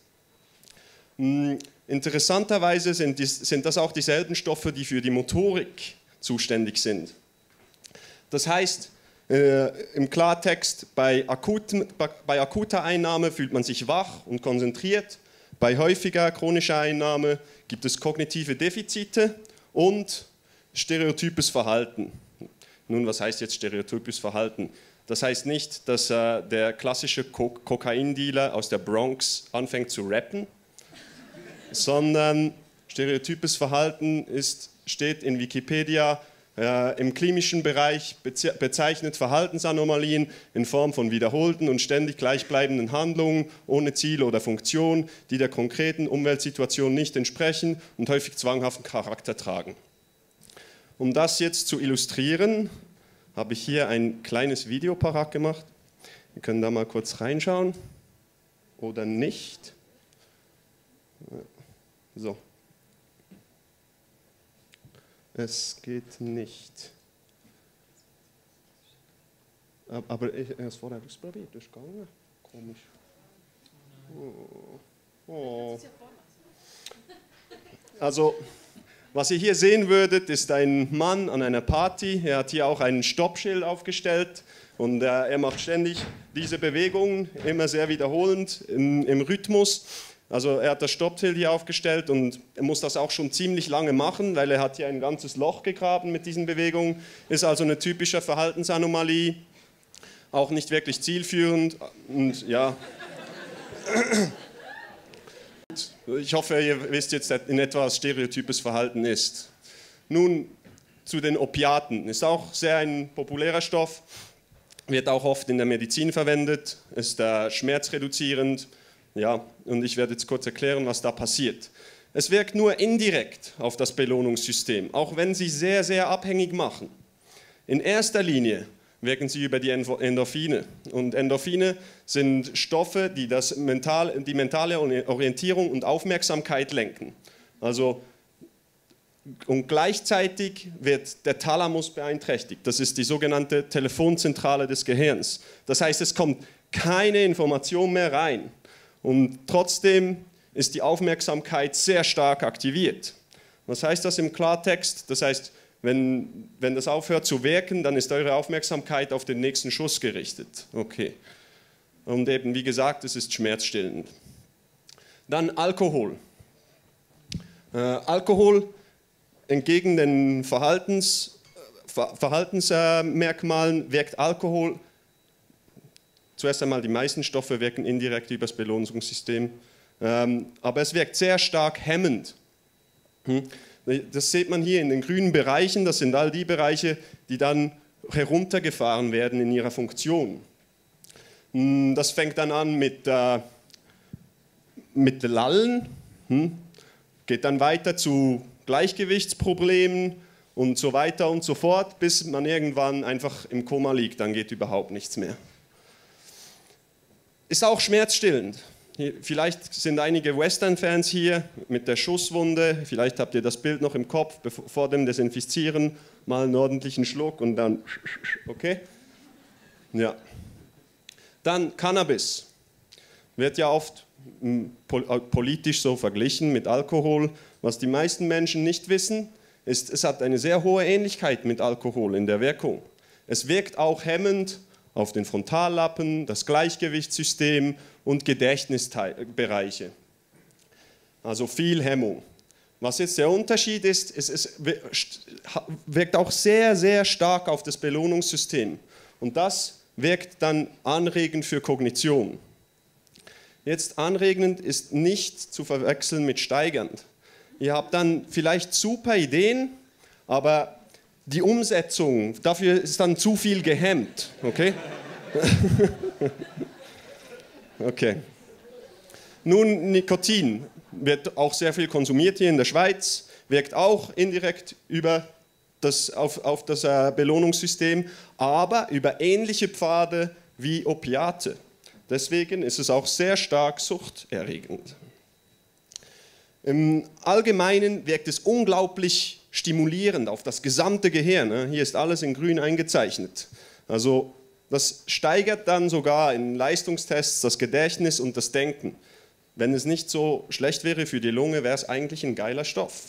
Interessanterweise sind, dies, sind das auch dieselben Stoffe, die für die Motorik zuständig sind. Das heißt, äh, im Klartext, bei, akuten, bei, bei akuter Einnahme fühlt man sich wach und konzentriert, bei häufiger chronischer Einnahme gibt es kognitive Defizite und stereotypes Verhalten. Nun, was heißt jetzt stereotypes Verhalten? Das heißt nicht, dass äh, der klassische Ko Kokaindealer aus der Bronx anfängt zu rappen, sondern stereotypes Verhalten ist, steht in Wikipedia äh, im klinischen Bereich beze bezeichnet Verhaltensanomalien in Form von wiederholten und ständig gleichbleibenden Handlungen ohne Ziel oder Funktion, die der konkreten Umweltsituation nicht entsprechen und häufig zwanghaften Charakter tragen. Um das jetzt zu illustrieren, habe ich hier ein kleines Video parat gemacht. Wir können da mal kurz reinschauen. Oder nicht. So. Es geht nicht. Aber ich habe es vorher ausprobiert, das ist gegangen. Komisch. Oh. Oh. Also, Was ihr hier sehen würdet, ist ein Mann an einer Party. Er hat hier auch ein Stoppschild aufgestellt und äh, er macht ständig diese Bewegungen, immer sehr wiederholend im, im Rhythmus. Also er hat das Stoppschild hier aufgestellt und er muss das auch schon ziemlich lange machen, weil er hat hier ein ganzes Loch gegraben mit diesen Bewegungen. Ist also eine typische Verhaltensanomalie, auch nicht wirklich zielführend und ja... Ich hoffe, ihr wisst jetzt in etwa, was stereotypes Verhalten ist. Nun zu den Opiaten. Ist auch sehr ein populärer Stoff, wird auch oft in der Medizin verwendet, ist äh, schmerzreduzierend. Ja, und ich werde jetzt kurz erklären, was da passiert. Es wirkt nur indirekt auf das Belohnungssystem, auch wenn sie sehr, sehr abhängig machen. In erster Linie wirken sie über die Endorphine. Und Endorphine sind Stoffe, die das mental, die mentale Orientierung und Aufmerksamkeit lenken. Also, und gleichzeitig wird der Thalamus beeinträchtigt. Das ist die sogenannte Telefonzentrale des Gehirns. Das heißt, es kommt keine Information mehr rein. Und trotzdem ist die Aufmerksamkeit sehr stark aktiviert. Was heißt das im Klartext? Das heißt, Wenn, wenn das aufhört zu wirken, dann ist eure Aufmerksamkeit auf den nächsten Schuss gerichtet. Okay. Und eben, wie gesagt, es ist schmerzstillend. Dann Alkohol. Äh, Alkohol, entgegen den Verhaltens, Ver, Verhaltensmerkmalen, wirkt Alkohol, zuerst einmal die meisten Stoffe wirken indirekt über das Belohnungssystem, ähm, aber es wirkt sehr stark hemmend. Hm? Das sieht man hier in den grünen Bereichen, das sind all die Bereiche, die dann heruntergefahren werden in ihrer Funktion. Das fängt dann an mit, äh, mit Lallen, hm, geht dann weiter zu Gleichgewichtsproblemen und so weiter und so fort, bis man irgendwann einfach im Koma liegt, dann geht überhaupt nichts mehr. Ist auch schmerzstillend. Vielleicht sind einige Western-Fans hier mit der Schusswunde, vielleicht habt ihr das Bild noch im Kopf, vor dem Desinfizieren mal einen ordentlichen Schluck und dann, okay? Ja. Dann Cannabis, wird ja oft politisch so verglichen mit Alkohol. Was die meisten Menschen nicht wissen, ist, es hat eine sehr hohe Ähnlichkeit mit Alkohol in der Wirkung. Es wirkt auch hemmend auf den Frontallappen, das Gleichgewichtssystem und Gedächtnisbereiche. Also viel Hemmung. Was jetzt der Unterschied ist, ist, es wirkt auch sehr, sehr stark auf das Belohnungssystem. Und das wirkt dann anregend für Kognition. Jetzt anregend ist nicht zu verwechseln mit steigernd. Ihr habt dann vielleicht super Ideen, aber die Umsetzung, dafür ist dann zu viel gehemmt, okay? Okay. Nun, Nikotin wird auch sehr viel konsumiert hier in der Schweiz, wirkt auch indirekt über das, auf, auf das äh, Belohnungssystem, aber über ähnliche Pfade wie Opiate. Deswegen ist es auch sehr stark suchterregend. Im Allgemeinen wirkt es unglaublich stimulierend auf das gesamte Gehirn. Hier ist alles in grün eingezeichnet. Also das steigert dann sogar in Leistungstests das Gedächtnis und das Denken. Wenn es nicht so schlecht wäre für die Lunge, wäre es eigentlich ein geiler Stoff.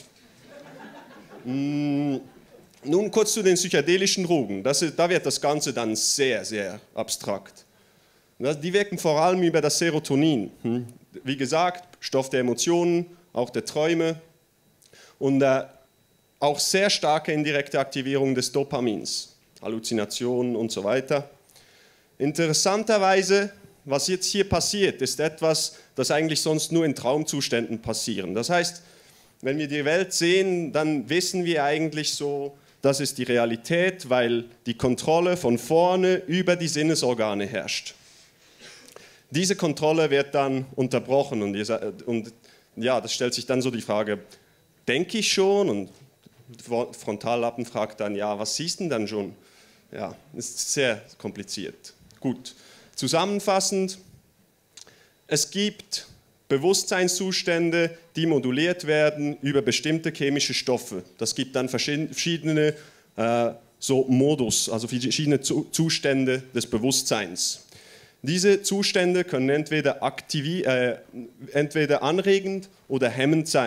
Nun kurz zu den psychedelischen Drogen. Das ist, da wird das Ganze dann sehr, sehr abstrakt. Die wirken vor allem über das Serotonin. Wie gesagt, Stoff der Emotionen, auch der Träume und äh, auch sehr starke indirekte Aktivierung des Dopamins, Halluzinationen und so weiter. Interessanterweise, was jetzt hier passiert, ist etwas, das eigentlich sonst nur in Traumzuständen passiert. Das heißt, wenn wir die Welt sehen, dann wissen wir eigentlich so, das ist die Realität, weil die Kontrolle von vorne über die Sinnesorgane herrscht. Diese Kontrolle wird dann unterbrochen und, und ja, das stellt sich dann so die Frage, denke ich schon? Und Frontallappen fragt dann, ja, was siehst du denn dann schon? Ja, ist sehr kompliziert. Gut, zusammenfassend, es gibt Bewusstseinszustände, die moduliert werden über bestimmte chemische Stoffe. Das gibt dann verschiedene äh, so Modus, also verschiedene Zustände des Bewusstseins. Diese Zustände können entweder, aktivi- äh, entweder anregend oder hemmend sein.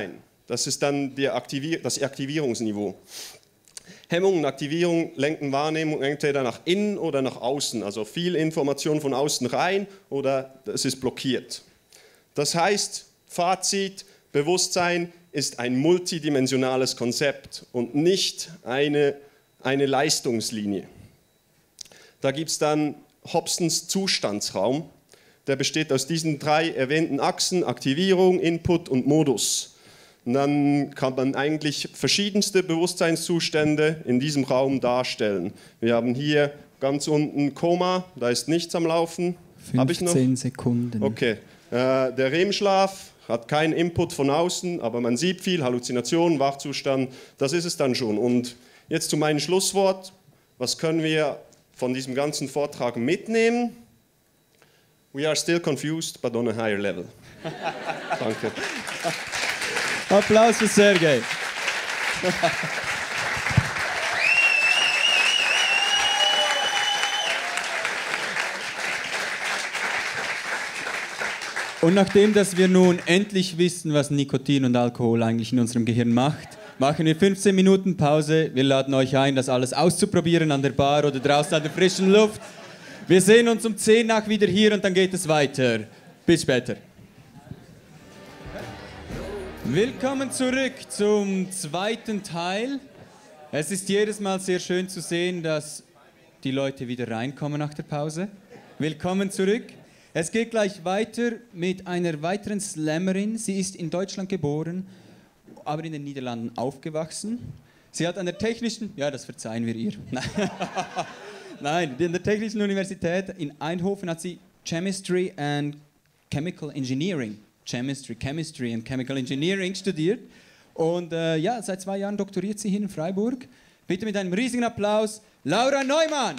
Das ist dann die Aktivier das Aktivierungsniveau. Hemmung und Aktivierung lenken Wahrnehmung entweder nach innen oder nach außen, also viel Information von außen rein oder es ist blockiert. Das heißt, Fazit, Bewusstsein ist ein multidimensionales Konzept und nicht eine, eine Leistungslinie. Da gibt es dann Hobsons Zustandsraum, der besteht aus diesen drei erwähnten Achsen, Aktivierung, Input und Modus. Und dann kann man eigentlich verschiedenste Bewusstseinszustände in diesem Raum darstellen. Wir haben hier ganz unten Koma, da ist nichts am Laufen. Hab ich noch? fünfzehn Sekunden. Okay. Äh, der R E M-Schlaf hat keinen Input von außen, aber man sieht viel, Halluzinationen, Wachzustand, das ist es dann schon. Und jetzt zu meinem Schlusswort. Was können wir von diesem ganzen Vortrag mitnehmen? We are still confused, but on a higher level. Danke. Applaus für Sergej. Und nachdem, dass wir nun endlich wissen, was Nikotin und Alkohol eigentlich in unserem Gehirn macht, machen wir fünfzehn Minuten Pause. Wir laden euch ein, das alles auszuprobieren an der Bar oder draußen an der frischen Luft. Wir sehen uns um zehn nach wieder hier und dann geht es weiter. Bis später. Willkommen zurück zum zweiten Teil. Es ist jedes Mal sehr schön zu sehen, dass die Leute wieder reinkommen nach der Pause. Willkommen zurück. Es geht gleich weiter mit einer weiteren Slammerin. Sie ist in Deutschland geboren, aber in den Niederlanden aufgewachsen. Sie hat an der Technischen... Ja, das verzeihen wir ihr. Nein, an der Technischen Universität in Eindhoven hat sie Chemistry and Chemical Engineering Chemistry, Chemistry and Chemical Engineering studiert und äh, ja, seit zwei Jahren doktoriert sie hier in Freiburg. Bitte mit einem riesigen Applaus, Laura Neumann!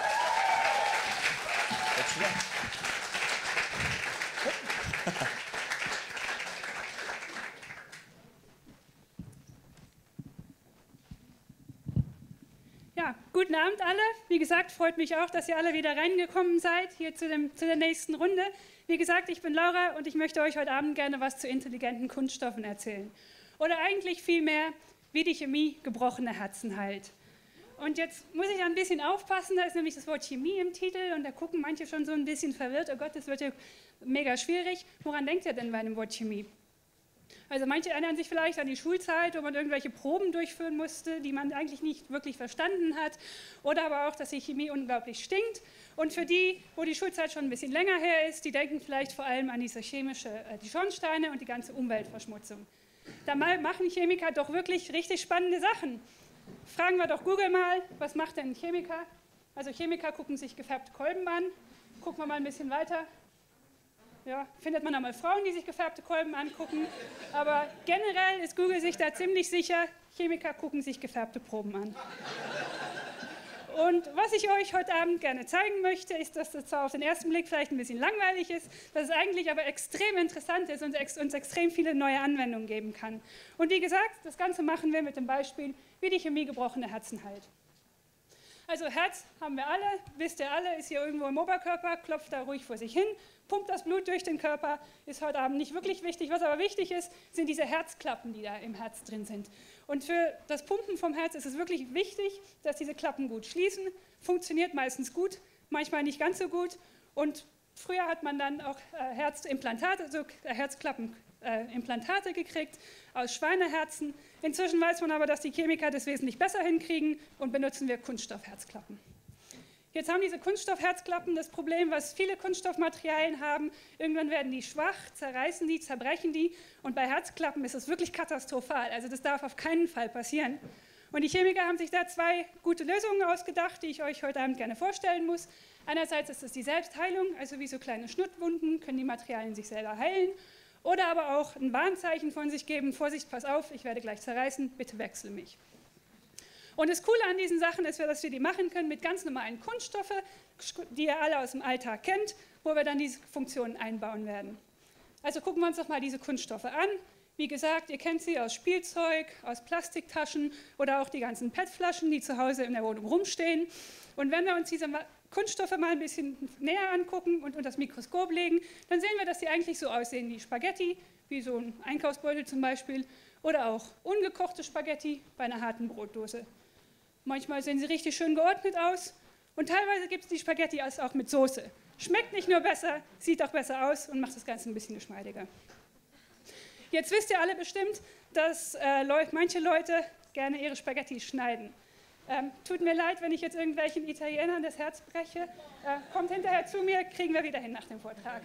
Ja, guten Abend alle. Wie gesagt, freut mich auch, dass ihr alle wieder reingekommen seid, hier zu, dem, zu der nächsten Runde. Wie gesagt, ich bin Laura und ich möchte euch heute Abend gerne was zu intelligenten Kunststoffen erzählen. Oder eigentlich vielmehr, wie die Chemie gebrochene Herzen heilt. Und jetzt muss ich ein bisschen aufpassen, da ist nämlich das Wort Chemie im Titel und da gucken manche schon so ein bisschen verwirrt, oh Gott, das wird ja mega schwierig. Woran denkt ihr denn bei dem Wort Chemie? Also manche erinnern sich vielleicht an die Schulzeit, wo man irgendwelche Proben durchführen musste, die man eigentlich nicht wirklich verstanden hat. Oder aber auch, dass die Chemie unglaublich stinkt. Und für die, wo die Schulzeit schon ein bisschen länger her ist, die denken vielleicht vor allem an diese chemische, äh, die Schornsteine und die ganze Umweltverschmutzung. Da machen Chemiker doch wirklich richtig spannende Sachen. Fragen wir doch Google mal, was macht denn ein Chemiker? Also Chemiker gucken sich gefärbte Kolben an. Gucken wir mal ein bisschen weiter. Ja, findet man einmal Frauen, die sich gefärbte Kolben angucken. Aber generell ist Google sich da ziemlich sicher, Chemiker gucken sich gefärbte Proben an. Und was ich euch heute Abend gerne zeigen möchte, ist, dass das zwar auf den ersten Blick vielleicht ein bisschen langweilig ist, dass es eigentlich aber extrem interessant ist und uns extrem viele neue Anwendungen geben kann. Und wie gesagt, das Ganze machen wir mit dem Beispiel, wie die Chemie gebrochene Herzen heilt. Also Herz haben wir alle, wisst ihr alle, ist hier irgendwo im Oberkörper, klopft da ruhig vor sich hin, pumpt das Blut durch den Körper, ist heute Abend nicht wirklich wichtig. Was aber wichtig ist, sind diese Herzklappen, die da im Herz drin sind. Und für das Pumpen vom Herz ist es wirklich wichtig, dass diese Klappen gut schließen. Funktioniert meistens gut, manchmal nicht ganz so gut. Und früher hat man dann auch äh, Herzimplantate, also äh, Herzklappenimplantate äh, gekriegt aus Schweineherzen. Inzwischen weiß man aber, dass die Chemiker das wesentlich besser hinkriegen und benutzen wir Kunststoffherzklappen. Jetzt haben diese Kunststoffherzklappen das Problem, was viele Kunststoffmaterialien haben. Irgendwann werden die schwach, zerreißen die, zerbrechen die. Und bei Herzklappen ist es wirklich katastrophal. Also das darf auf keinen Fall passieren. Und die Chemiker haben sich da zwei gute Lösungen ausgedacht, die ich euch heute Abend gerne vorstellen muss. Einerseits ist es die Selbstheilung, also wie so kleine Schnittwunden können die Materialien sich selber heilen. Oder aber auch ein Warnzeichen von sich geben, Vorsicht, pass auf, ich werde gleich zerreißen, bitte wechsle mich. Und das Coole an diesen Sachen ist, dass wir die machen können mit ganz normalen Kunststoffen, die ihr alle aus dem Alltag kennt, wo wir dann diese Funktionen einbauen werden. Also gucken wir uns doch mal diese Kunststoffe an. Wie gesagt, ihr kennt sie aus Spielzeug, aus Plastiktaschen oder auch die ganzen P E T-Flaschen, die zu Hause in der Wohnung rumstehen. Und wenn wir uns diese Kunststoffe mal ein bisschen näher angucken und unter das Mikroskop legen, dann sehen wir, dass sie eigentlich so aussehen wie Spaghetti, wie so ein Einkaufsbeutel zum Beispiel. oder auch ungekochte Spaghetti bei einer harten Brotdose. Manchmal sehen sie richtig schön geordnet aus und teilweise gibt es die Spaghetti auch mit Soße. Schmeckt nicht nur besser, sieht auch besser aus und macht das Ganze ein bisschen geschmeidiger. Jetzt wisst ihr alle bestimmt, dass äh, Leute, manche Leute gerne ihre Spaghetti schneiden. Ähm, tut mir leid, wenn ich jetzt irgendwelchen Italienern das Herz breche. Äh, kommt hinterher zu mir, kriegen wir wieder hin nach dem Vortrag.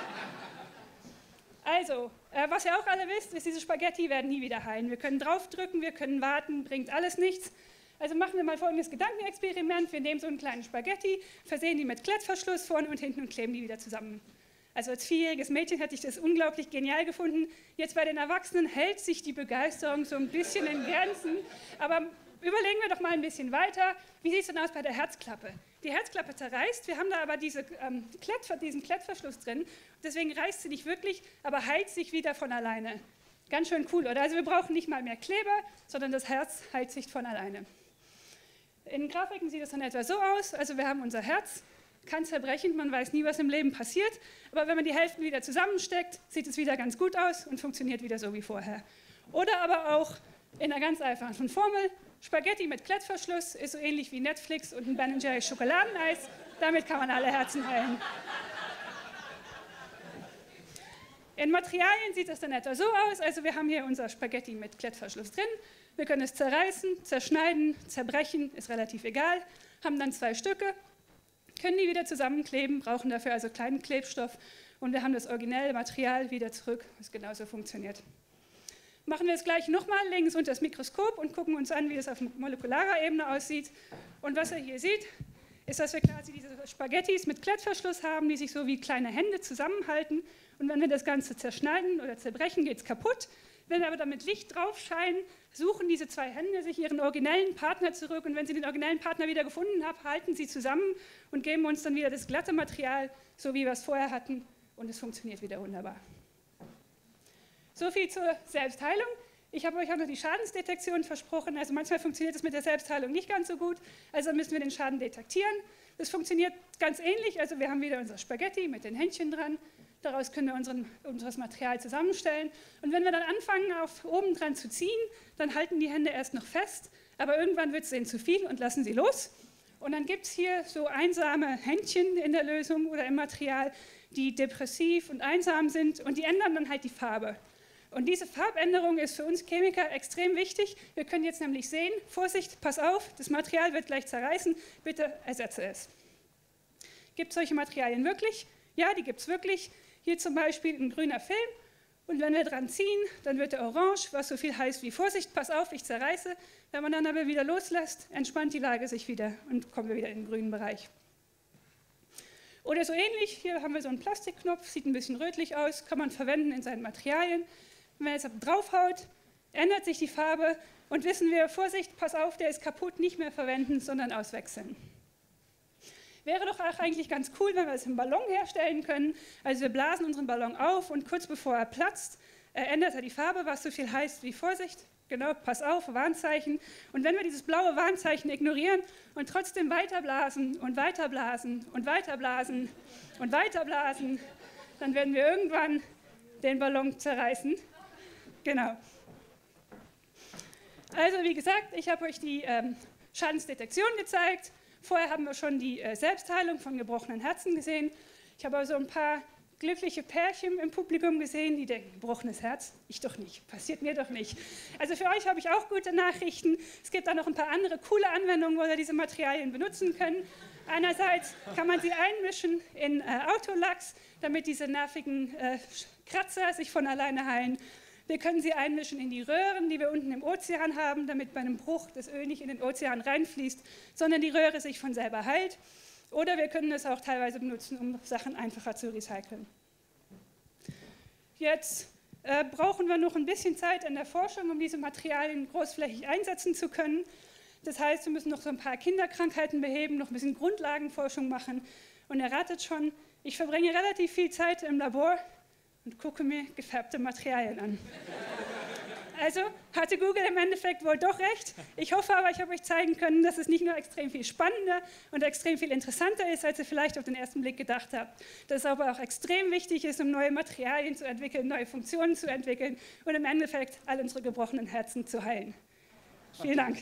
Also, äh, was ihr auch alle wisst, ist, diese Spaghetti werden nie wieder heilen. Wir können draufdrücken, wir können warten, bringt alles nichts. Also machen wir mal folgendes Gedankenexperiment. Wir nehmen so einen kleinen Spaghetti, versehen die mit Klettverschluss vorne und hinten und kleben die wieder zusammen. Also als vierjähriges Mädchen hätte ich das unglaublich genial gefunden. Jetzt bei den Erwachsenen hält sich die Begeisterung so ein bisschen in Grenzen. Aber überlegen wir doch mal ein bisschen weiter. Wie sieht es denn aus bei der Herzklappe? Die Herzklappe zerreißt, wir haben da aber diese, ähm, Klettver diesen Klettverschluss drin. Deswegen reißt sie nicht wirklich, aber heilt sich wieder von alleine. Ganz schön cool, oder? Also wir brauchen nicht mal mehr Kleber, sondern das Herz heilt sich von alleine. In Grafiken sieht es dann etwa so aus. Also wir haben unser Herz, kann zerbrechen, man weiß nie, was im Leben passiert. Aber wenn man die Hälften wieder zusammensteckt, sieht es wieder ganz gut aus und funktioniert wieder so wie vorher. Oder aber auch in einer ganz einfachen Formel, Spaghetti mit Klettverschluss ist so ähnlich wie Netflix und ein Ben and Jerry's Schokoladeneis. Damit kann man alle Herzen heilen. In Materialien sieht es dann etwa so aus. Also wir haben hier unser Spaghetti mit Klettverschluss drin. Wir können es zerreißen, zerschneiden, zerbrechen, ist relativ egal. Haben dann zwei Stücke, können die wieder zusammenkleben, brauchen dafür also kleinen Klebstoff. Und wir haben das originelle Material wieder zurück, was genauso funktioniert. Machen wir es gleich nochmal, legen es unter das Mikroskop und gucken uns an, wie es auf molekularer Ebene aussieht. Und was ihr hier seht, ist, dass wir quasi diese Spaghettis mit Klettverschluss haben, die sich so wie kleine Hände zusammenhalten. Und wenn wir das Ganze zerschneiden oder zerbrechen, geht es kaputt. Wenn wir aber damit Licht drauf scheinen, suchen diese zwei Hände sich ihren originellen Partner zurück. Und wenn sie den originellen Partner wieder gefunden haben, halten sie zusammen und geben uns dann wieder das glatte Material, so wie wir es vorher hatten. Und es funktioniert wieder wunderbar. So viel zur Selbstheilung. Ich habe euch auch noch die Schadensdetektion versprochen. Also manchmal funktioniert es mit der Selbstheilung nicht ganz so gut. Also müssen wir den Schaden detektieren. Das funktioniert ganz ähnlich. Also wir haben wieder unser Spaghetti mit den Händchen dran. Daraus können wir unseren, unseres Material zusammenstellen. Und wenn wir dann anfangen, auf oben dran zu ziehen, dann halten die Hände erst noch fest. Aber irgendwann wird es denen zu viel und lassen sie los. Und dann gibt es hier so einsame Händchen in der Lösung oder im Material, die depressiv und einsam sind. Und die ändern dann halt die Farbe. Und diese Farbänderung ist für uns Chemiker extrem wichtig. Wir können jetzt nämlich sehen, Vorsicht, pass auf, das Material wird gleich zerreißen, bitte ersetze es. Gibt es solche Materialien wirklich? Ja, die gibt es wirklich. Hier zum Beispiel ein grüner Film. Und wenn wir dran ziehen, dann wird er orange, was so viel heißt wie Vorsicht, pass auf, ich zerreiße. Wenn man dann aber wieder loslässt, entspannt die Lage sich wieder und kommen wir wieder in den grünen Bereich. Oder so ähnlich, hier haben wir so einen Plastikknopf, sieht ein bisschen rötlich aus, kann man verwenden in seinen Materialien. Wenn man jetzt draufhaut, ändert sich die Farbe und wissen wir, Vorsicht, pass auf, der ist kaputt, nicht mehr verwenden, sondern auswechseln. Wäre doch auch eigentlich ganz cool, wenn wir es im Ballon herstellen können. Also wir blasen unseren Ballon auf und kurz bevor er platzt, äh, ändert er die Farbe, was so viel heißt wie Vorsicht. Genau, pass auf, Warnzeichen. Und wenn wir dieses blaue Warnzeichen ignorieren und trotzdem weiterblasen und weiterblasen und weiterblasen und weiterblasen, dann werden wir irgendwann den Ballon zerreißen. Genau. Also wie gesagt, ich habe euch die ähm, Schadensdetektion gezeigt. Vorher haben wir schon die äh, Selbstheilung von gebrochenen Herzen gesehen. Ich habe also ein paar glückliche Pärchen im Publikum gesehen, die denken, gebrochenes Herz? Ich doch nicht, passiert mir doch nicht. Also für euch habe ich auch gute Nachrichten. Es gibt da noch ein paar andere coole Anwendungen, wo ihr diese Materialien benutzen könnt. Einerseits kann man sie einmischen in äh, Autolachs, damit diese nervigen äh, Kratzer sich von alleine heilen. Wir können sie einmischen in die Röhren, die wir unten im Ozean haben, damit bei einem Bruch das Öl nicht in den Ozean reinfließt, sondern die Röhre sich von selber heilt. Oder wir können es auch teilweise benutzen, um Sachen einfacher zu recyceln. Jetzt äh, brauchen wir noch ein bisschen Zeit in der Forschung, um diese Materialien großflächig einsetzen zu können. Das heißt, wir müssen noch so ein paar Kinderkrankheiten beheben, noch ein bisschen Grundlagenforschung machen. Und ihr ratet schon, ich verbringe relativ viel Zeit im Labor und gucke mir gefärbte Materialien an. Also hatte Google im Endeffekt wohl doch recht. Ich hoffe aber, ich habe euch zeigen können, dass es nicht nur extrem viel spannender und extrem viel interessanter ist, als ihr vielleicht auf den ersten Blick gedacht habt. Dass es aber auch extrem wichtig ist, um neue Materialien zu entwickeln, neue Funktionen zu entwickeln und im Endeffekt all unsere gebrochenen Herzen zu heilen. Vielen Dank.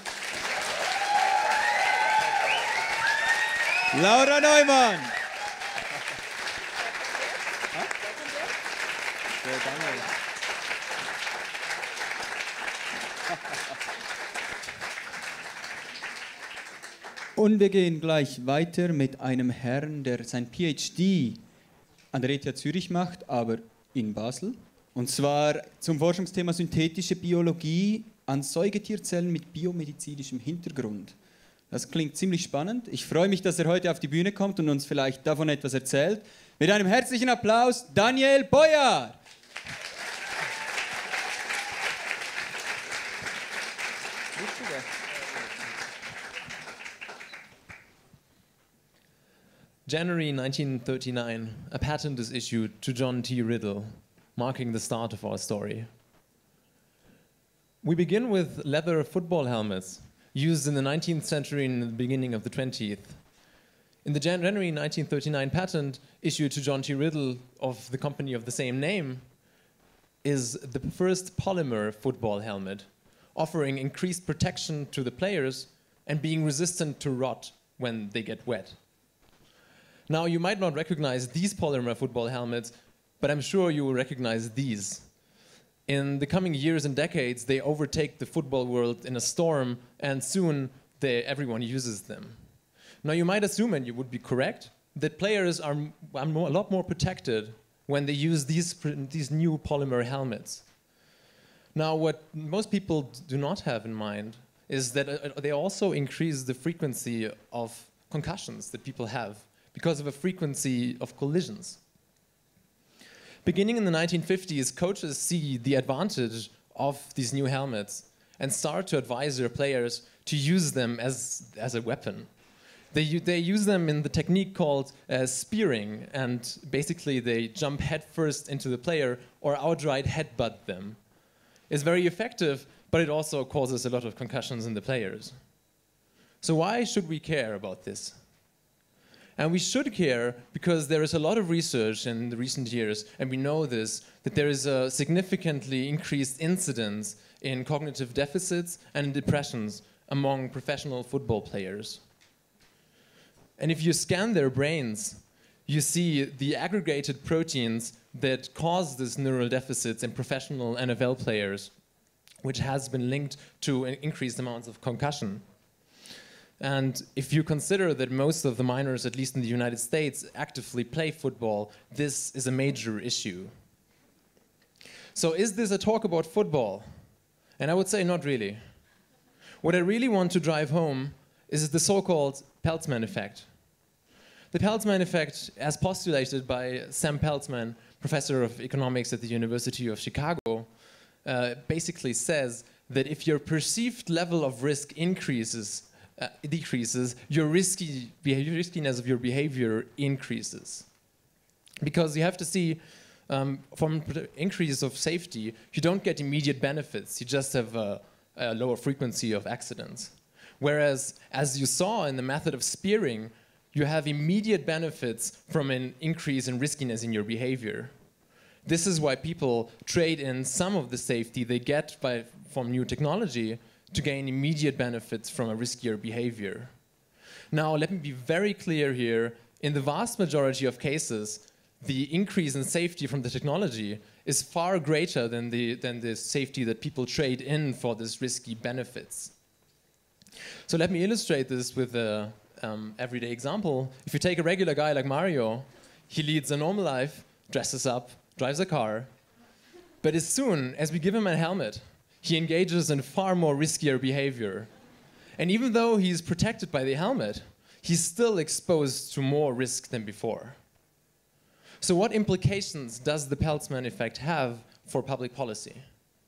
Laura Neumann. Und wir gehen gleich weiter mit einem Herrn, der sein PhD an der E T H Zürich macht, aber in Basel. Und zwar zum Forschungsthema synthetische Biologie an Säugetierzellen mit biomedizinischem Hintergrund. Das klingt ziemlich spannend. Ich freue mich, dass er heute auf die Bühne kommt und uns vielleicht davon etwas erzählt. Mit einem herzlichen Applaus, Daniel Boyar. January nineteen thirty-nine, a patent is issued to John T. Riddle, marking the start of our story. We begin with leather football helmets, used in the nineteenth century and the beginning of the twentieth. In the January nineteen thirty-nine patent issued to John T. Riddle of the company of the same name is the first polymer football helmet, offering increased protection to the players and being resistant to rot when they get wet. Now, you might not recognize these polymer football helmets, but I'm sure you will recognize these. In the coming years and decades, they overtake the football world in a storm, and soon they, everyone uses them. Now, you might assume, and you would be correct, that players are, are more, a lot more protected when they use these, these new polymer helmets. Now, what most people do not have in mind is that uh, they also increase the frequency of concussions that people have because of a frequency of collisions. Beginning in the nineteen fifties, coaches see the advantage of these new helmets and start to advise their players to use them as, as a weapon. They, they use them in the technique called uh, spearing, and basically they jump headfirst into the player or outright headbutt them. It's very effective, but it also causes a lot of concussions in the players. So why should we care about this? And we should care because there is a lot of research in the recent years, and we know this, that there is a significantly increased incidence in cognitive deficits and depressions among professional football players. And if you scan their brains, you see the aggregated proteins that cause these neural deficits in professional N F L players, which has been linked to increased amounts of concussion. And if you consider that most of the minors, at least in the United States, actively play football, this is a major issue. So is this a talk about football? And I would say not really. What I really want to drive home is the so-called Peltzman effect. The Peltzman effect, as postulated by Sam Peltzman, professor of economics at the University of Chicago, uh, basically says that if your perceived level of risk increases, Uh, decreases, your risky behavior, riskiness of your behavior increases. Because you have to see, um, from increase of safety, you don't get immediate benefits. You just have a, a lower frequency of accidents. Whereas, as you saw in the method of spearing, you have immediate benefits from an increase in riskiness in your behavior. This is why people trade in some of the safety they get by, from new technology to gain immediate benefits from a riskier behavior. Now, let me be very clear here. In the vast majority of cases, the increase in safety from the technology is far greater than the, than the safety that people trade in for these risky benefits. So let me illustrate this with an um, everyday example. If you take a regular guy like Mario, he leads a normal life, dresses up, drives a car, but as soon as we give him a helmet, he engages in far more riskier behavior. And even though he's protected by the helmet, he's still exposed to more risk than before. So what implications does the Peltzman effect have for public policy?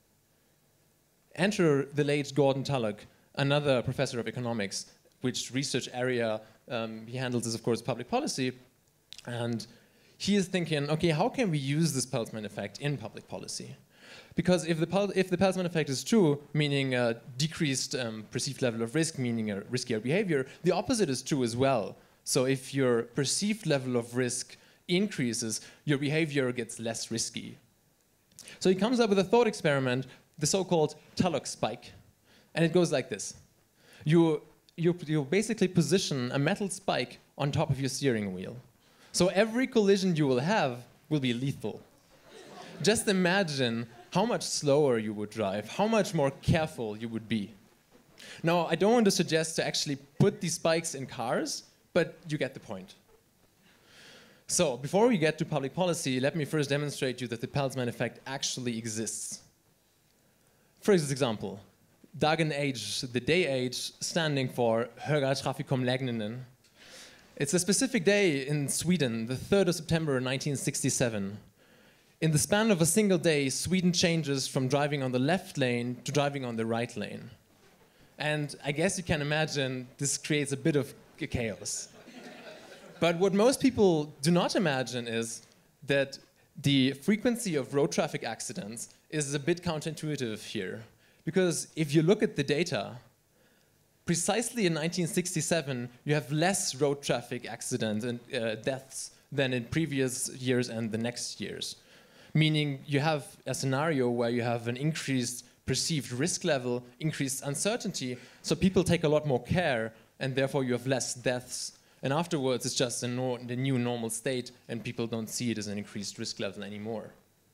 Enter the late Gordon Tullock, another professor of economics, which research area um, he handles is, of course, public policy. And he is thinking, okay, how can we use this Peltzman effect in public policy? Because if the, Pel if the Peltzman effect is true, meaning a decreased um, perceived level of risk, meaning a riskier behavior, the opposite is true as well. So if your perceived level of risk increases, your behavior gets less risky. So he comes up with a thought experiment, the so-called Tulloch spike. And it goes like this. You, you, you basically position a metal spike on top of your steering wheel. So every collision you will have will be lethal. Just imagine how much slower you would drive, how much more careful you would be. Now, I don't want to suggest to actually put these spikes in cars, but you get the point. So, before we get to public policy, let me first demonstrate you that the Peltzman effect actually exists. For example, Dagen age, the day age, standing for Höga trafikomläggningen. It's a specific day in Sweden, the third of September nineteen sixty-seven. In the span of a single day, Sweden changes from driving on the left lane to driving on the right lane. And I guess you can imagine this creates a bit of chaos. But what most people do not imagine is that the frequency of road traffic accidents is a bit counterintuitive here. Because if you look at the data, precisely in nineteen sixty-seven, you have less road traffic accidents and uh, deaths than in previous years and the next years. Meaning you have a scenario where you have an increased perceived risk level, increased uncertainty, so people take a lot more care, and therefore you have less deaths. And afterwards, it's just a no the new normal state, and people don't see it as an increased risk level anymore.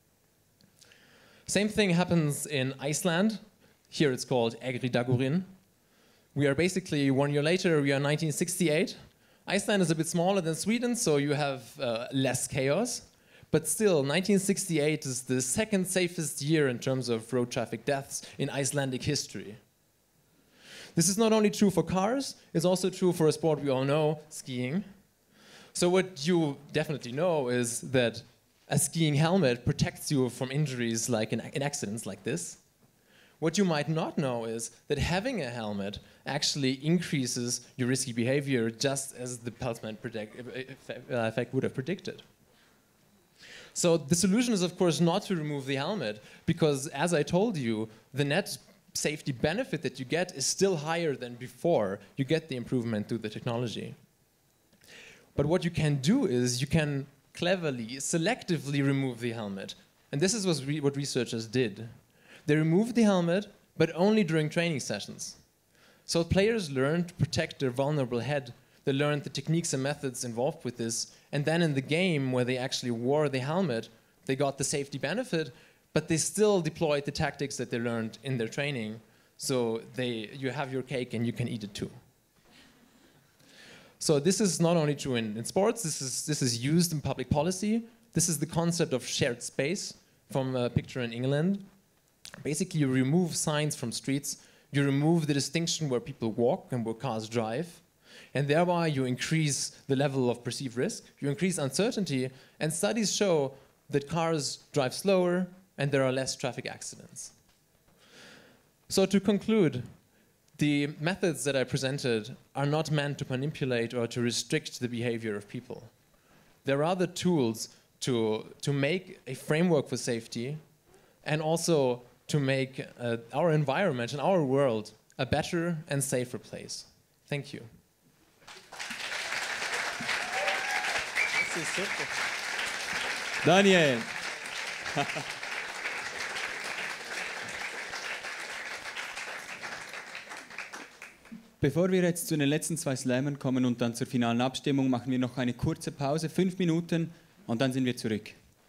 Same thing happens in Iceland. Here it's called Egri-Dagurin. We are basically one year later, we are nineteen sixty-eight. Iceland is a bit smaller than Sweden, so you have uh, less chaos. But still, nineteen sixty-eight is the second safest year in terms of road traffic deaths in Icelandic history. This is not only true for cars, it's also true for a sport we all know, skiing. So what you definitely know is that a skiing helmet protects you from injuries like in, in accidents like this. What you might not know is that having a helmet actually increases your risky behavior just as the Peltzman effect would have predicted. So the solution is, of course, not to remove the helmet, because, as I told you, the net safety benefit that you get is still higher than before you get the improvement through the technology. But what you can do is you can cleverly, selectively remove the helmet. And this is what, re what researchers did. They removed the helmet, but only during training sessions. So players learned to protect their vulnerable head. They learned the techniques and methods involved with this. And then in the game where they actually wore the helmet, they got the safety benefit, but they still deployed the tactics that they learned in their training. So they, you have your cake and you can eat it too. So this is not only true in, in sports, this is, this is used in public policy. This is the concept of shared space from a picture in England. Basically, you remove signs from streets, you remove the distinction where people walk and where cars drive, and thereby you increase the level of perceived risk, you increase uncertainty, and studies show that cars drive slower and there are less traffic accidents. So to conclude, the methods that I presented are not meant to manipulate or to restrict the behavior of people. They're rather tools to, to make a framework for safety and also to make uh, our environment and our world a better and safer place. Thank you. Daniel. Bevor wir jetzt zu den letzten zwei Slammern kommen und dann zur finalen Abstimmung, machen wir noch eine kurze Pause, fünf Minuten, und dann sind wir zurück.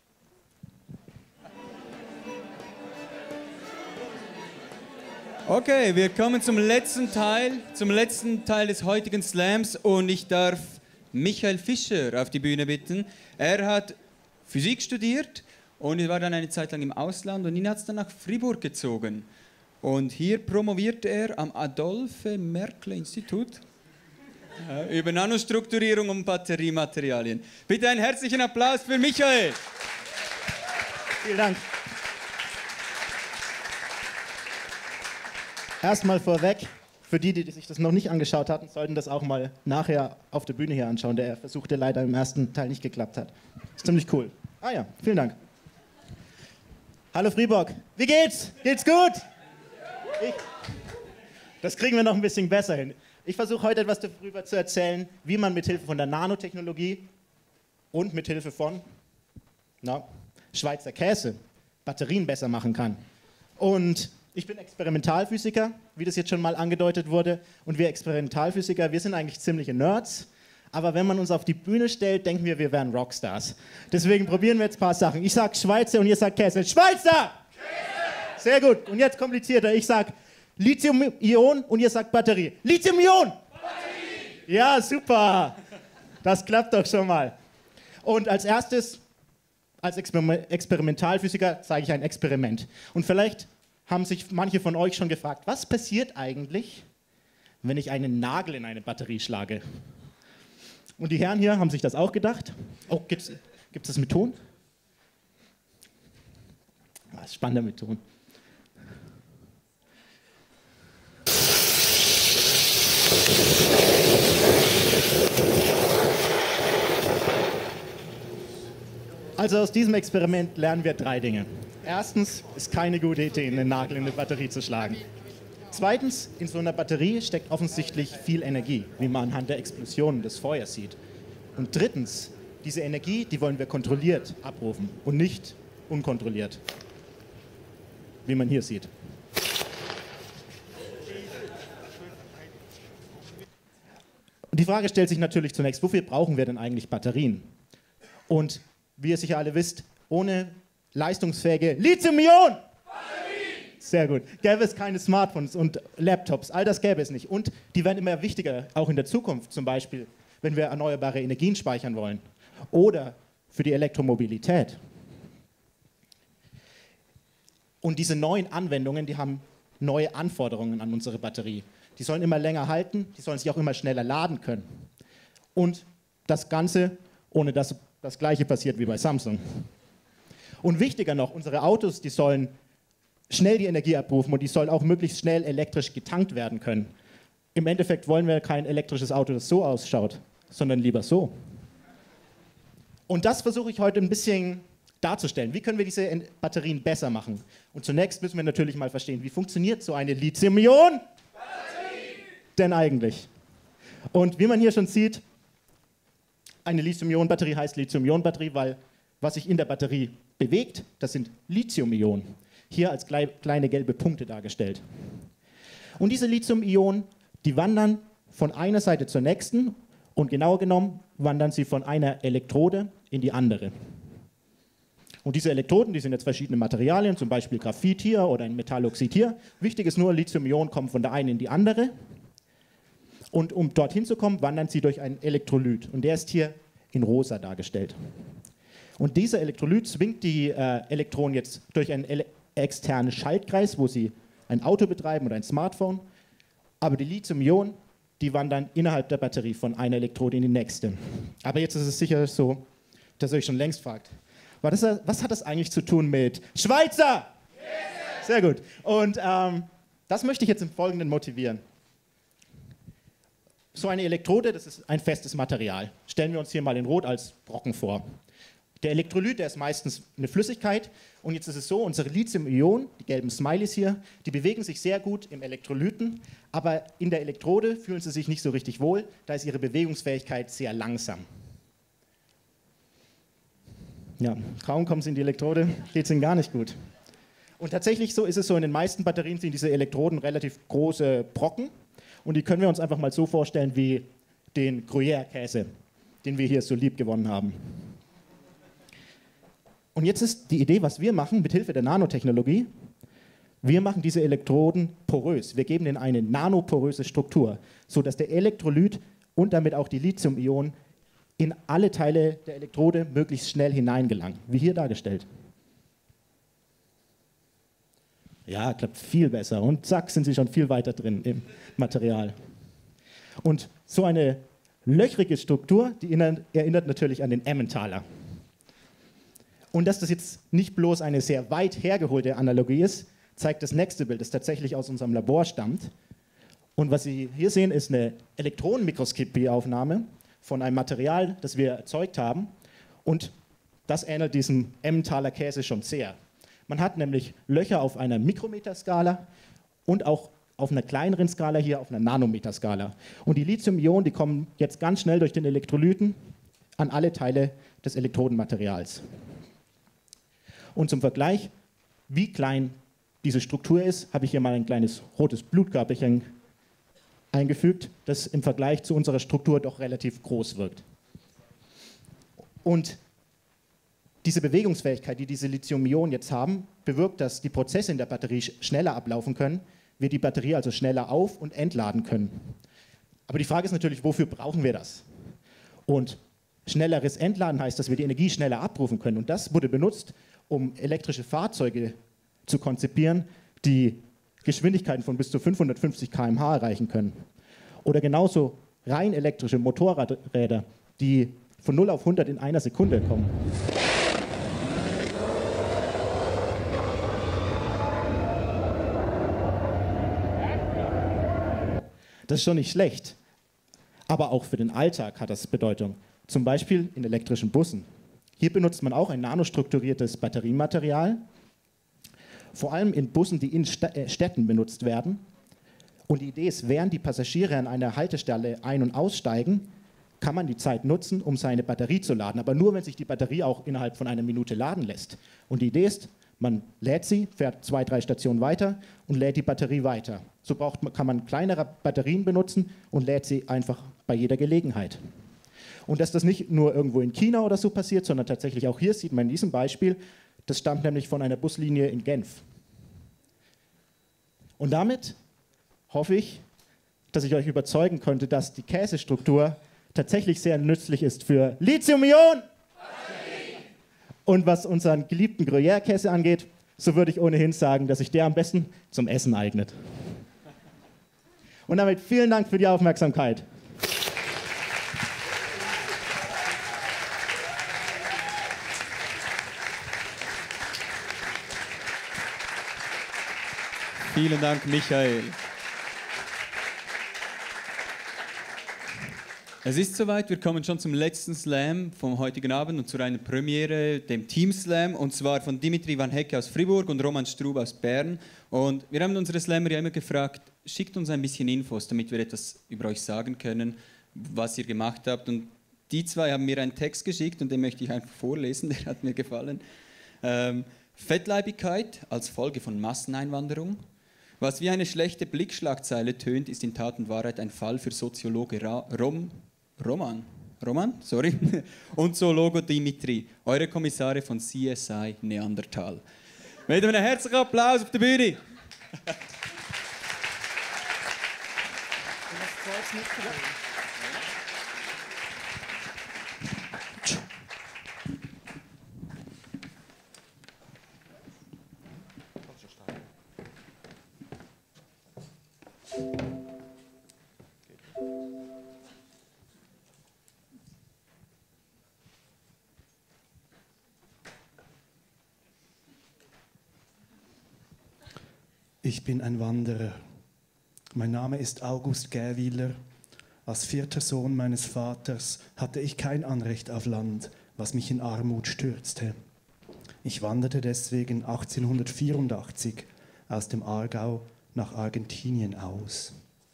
Okay, wir kommen zum letzten Teil, zum letzten Teil des heutigen Slams, und ich darf Michael Fischer auf die Bühne bitten. Er hat Physik studiert und war dann eine Zeit lang im Ausland, und ihn hat es dann nach Fribourg gezogen. Und hier promoviert er am Adolphe-Merkle-Institut äh, über Nanostrukturierung und Batteriematerialien. Bitte einen herzlichen Applaus für Michael. Vielen Dank. Erstmal vorweg, für die, die sich das noch nicht angeschaut hatten, sollten das auch mal nachher auf der Bühne hier anschauen. Der Versuch, der leider im ersten Teil nicht geklappt hat. Ist ziemlich cool. Ah ja, vielen Dank. Hallo Fribourg, wie geht's? Geht's gut? Ich, das kriegen wir noch ein bisschen besser hin. Ich versuche heute etwas darüber zu erzählen, wie man mit Hilfe von der Nanotechnologie und mit Hilfe von na, Schweizer Käse Batterien besser machen kann. Und ich bin Experimentalphysiker, wie das jetzt schon mal angedeutet wurde. Und wir Experimentalphysiker, wir sind eigentlich ziemliche Nerds. Aber wenn man uns auf die Bühne stellt, denken wir, wir wären Rockstars. Deswegen probieren wir jetzt ein paar Sachen. Ich sage Schweizer und ihr sagt Käse. Schweizer! Käse! Sehr gut. Und jetzt komplizierter. Ich sage Lithium-Ion und ihr sagt Batterie. Lithium-Ion! Batterie! Ja, super. Das klappt doch schon mal. Und als erstes, als Exper- Experimentalphysiker, zeige ich ein Experiment. Und vielleicht haben sich manche von euch schon gefragt, was passiert eigentlich, wenn ich einen Nagel in eine Batterie schlage? Und die Herren hier haben sich das auch gedacht. Oh, gibt es das mit Ton? Ah, spannender mit Ton. Also aus diesem Experiment lernen wir drei Dinge. Erstens, ist keine gute Idee, einen Nagel in eine Batterie zu schlagen. Zweitens, in so einer Batterie steckt offensichtlich viel Energie, wie man anhand der Explosionen des Feuers sieht. Und drittens, diese Energie, die wollen wir kontrolliert abrufen und nicht unkontrolliert, wie man hier sieht. Und die Frage stellt sich natürlich zunächst, wofür brauchen wir denn eigentlich Batterien? Und wie ihr sicher alle wisst, ohne leistungsfähige Lithium-Ionen, sehr gut, gäbe es keine Smartphones und Laptops, all das gäbe es nicht. Und die werden immer wichtiger, auch in der Zukunft, zum Beispiel, wenn wir erneuerbare Energien speichern wollen oder für die Elektromobilität. Und diese neuen Anwendungen, die haben neue Anforderungen an unsere Batterie. Die sollen immer länger halten, die sollen sich auch immer schneller laden können. Und das Ganze, ohne dass das Gleiche passiert wie bei Samsung. Und wichtiger noch, unsere Autos, die sollen schnell die Energie abrufen und die sollen auch möglichst schnell elektrisch getankt werden können. Im Endeffekt wollen wir kein elektrisches Auto, das so ausschaut, sondern lieber so. Und das versuche ich heute ein bisschen darzustellen. Wie können wir diese Batterien besser machen? Und zunächst müssen wir natürlich mal verstehen, wie funktioniert so eine Lithium-Ionen denn eigentlich? Und wie man hier schon sieht, eine Lithium-Ionen-Batterie heißt Lithium-Ionen-Batterie, weil was sich in der Batterie bewegt, das sind Lithium-Ionen. Hier als kleine gelbe Punkte dargestellt. Und diese Lithium-Ionen, die wandern von einer Seite zur nächsten und genauer genommen wandern sie von einer Elektrode in die andere. Und diese Elektroden, die sind jetzt verschiedene Materialien, zum Beispiel Graphit hier oder ein Metalloxid hier. Wichtig ist nur, Lithium-Ionen kommen von der einen in die andere. Und um dorthin zu kommen, wandern sie durch einen Elektrolyt. Und der ist hier in rosa dargestellt. Und dieser Elektrolyt zwingt die äh, Elektronen jetzt durch einen ele- externen Schaltkreis, wo sie ein Auto betreiben oder ein Smartphone. Aber die Lithium-Ionen, die wandern innerhalb der Batterie von einer Elektrode in die nächste. Aber jetzt ist es sicher so, dass ihr euch schon längst fragt, was, das, was hat das eigentlich zu tun mit Schweizer? Yes. Sehr gut. Und ähm, das möchte ich jetzt im Folgenden motivieren. So eine Elektrode, das ist ein festes Material. Stellen wir uns hier mal in Rot als Brocken vor. Der Elektrolyt, der ist meistens eine Flüssigkeit. Und jetzt ist es so, unsere Lithium-Ionen, die gelben Smileys hier, die bewegen sich sehr gut im Elektrolyten, aber in der Elektrode fühlen sie sich nicht so richtig wohl, da ist ihre Bewegungsfähigkeit sehr langsam. Ja, kaum kommen sie in die Elektrode, geht es ihnen gar nicht gut. Und tatsächlich so ist es so, in den meisten Batterien sind diese Elektroden relativ große Brocken und die können wir uns einfach mal so vorstellen wie den Gruyère-Käse, den wir hier so lieb gewonnen haben. Und jetzt ist die Idee, was wir machen mit Hilfe der Nanotechnologie, wir machen diese Elektroden porös. Wir geben ihnen eine nanoporöse Struktur, sodass der Elektrolyt und damit auch die Lithium-Ionen in alle Teile der Elektrode möglichst schnell hineingelangen, wie hier dargestellt. Ja, klappt viel besser und zack, sind sie schon viel weiter drin im Material. Und so eine löchrige Struktur, die erinnert natürlich an den Emmentaler. Und dass das jetzt nicht bloß eine sehr weit hergeholte Analogie ist, zeigt das nächste Bild, das tatsächlich aus unserem Labor stammt. Und was Sie hier sehen, ist eine Elektronenmikroskopieaufnahme von einem Material, das wir erzeugt haben. Und das ähnelt diesem Emmentaler Käse schon sehr. Man hat nämlich Löcher auf einer Mikrometerskala und auch auf einer kleineren Skala hier auf einer Nanometerskala. Und die Lithium-Ionen, die kommen jetzt ganz schnell durch den Elektrolyten an alle Teile des Elektrodenmaterials. Und zum Vergleich, wie klein diese Struktur ist, habe ich hier mal ein kleines rotes Blutkörperchen eingefügt, das im Vergleich zu unserer Struktur doch relativ groß wirkt. Und diese Bewegungsfähigkeit, die diese Lithium-Ionen jetzt haben, bewirkt, dass die Prozesse in der Batterie schneller ablaufen können, wir die Batterie also schneller auf- und entladen können. Aber die Frage ist natürlich, wofür brauchen wir das? Und schnelleres Entladen heißt, dass wir die Energie schneller abrufen können. Und das wurde benutzt, um elektrische Fahrzeuge zu konzipieren, die Geschwindigkeiten von bis zu fünfhundertfünfzig Kilometer pro Stunde erreichen können. Oder genauso rein elektrische Motorräder, die von null auf hundert in einer Sekunde kommen. Das ist schon nicht schlecht, aber auch für den Alltag hat das Bedeutung. Zum Beispiel in elektrischen Bussen. Hier benutzt man auch ein nanostrukturiertes Batteriematerial, vor allem in Bussen, die in Städten benutzt werden. Und die Idee ist, während die Passagiere an einer Haltestelle ein- und aussteigen, kann man die Zeit nutzen, um seine Batterie zu laden. Aber nur, wenn sich die Batterie auch innerhalb von einer Minute laden lässt. Und die Idee ist, man lädt sie, fährt zwei, drei Stationen weiter und lädt die Batterie weiter. So braucht man, kann man kleinere Batterien benutzen und lädt sie einfach bei jeder Gelegenheit. Und dass das nicht nur irgendwo in China oder so passiert, sondern tatsächlich auch hier, sieht man in diesem Beispiel, das stammt nämlich von einer Buslinie in Genf. Und damit hoffe ich, dass ich euch überzeugen konnte, dass die Käsestruktur tatsächlich sehr nützlich ist für Lithium-Ionen. Und was unseren geliebten Gruyère-Käse angeht, so würde ich ohnehin sagen, dass sich der am besten zum Essen eignet. Und damit vielen Dank für die Aufmerksamkeit. Vielen Dank, Michael. Es ist soweit, wir kommen schon zum letzten Slam vom heutigen Abend und zu einer Premiere, dem Team Slam, und zwar von Dimitri Van Hecke aus Fribourg und Roman Strub aus Bern. Und wir haben unsere Slammer ja immer gefragt, schickt uns ein bisschen Infos, damit wir etwas über euch sagen können, was ihr gemacht habt. Und die zwei haben mir einen Text geschickt und den möchte ich einfach vorlesen, der hat mir gefallen. Ähm, Fettleibigkeit als Folge von Masseneinwanderung. Was wie eine schlechte Blickschlagzeile tönt, ist in Tat und Wahrheit ein Fall für Soziologe Ra Rom Roman, Roman, sorry, und Zoologo Dimitri, eure Kommissare von C S I Neandertal. Mit einem herzlichen Applaus auf der Bühne. Ich bin ein Wanderer. Mein Name ist August Gähwiler. Als vierter Sohn meines Vaters hatte ich kein Anrecht auf Land, was mich in Armut stürzte. Ich wanderte deswegen achtzehnhundertvierundachtzig aus dem Aargau nach Argentinien aus.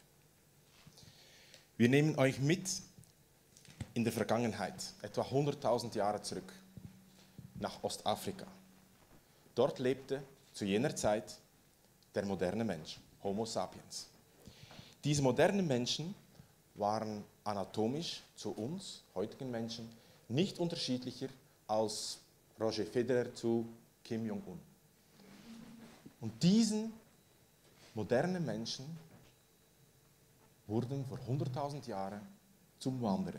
Wir nehmen euch mit in der Vergangenheit, etwa hunderttausend Jahre zurück, nach Ostafrika. Dort lebte zu jener Zeit der moderne Mensch, Homo sapiens. Diese modernen Menschen waren anatomisch zu uns, heutigen Menschen, nicht unterschiedlicher als Roger Federer zu Kim Jong-un. Und diesen modernen Menschen wurden vor hunderttausend Jahren zum Wanderer.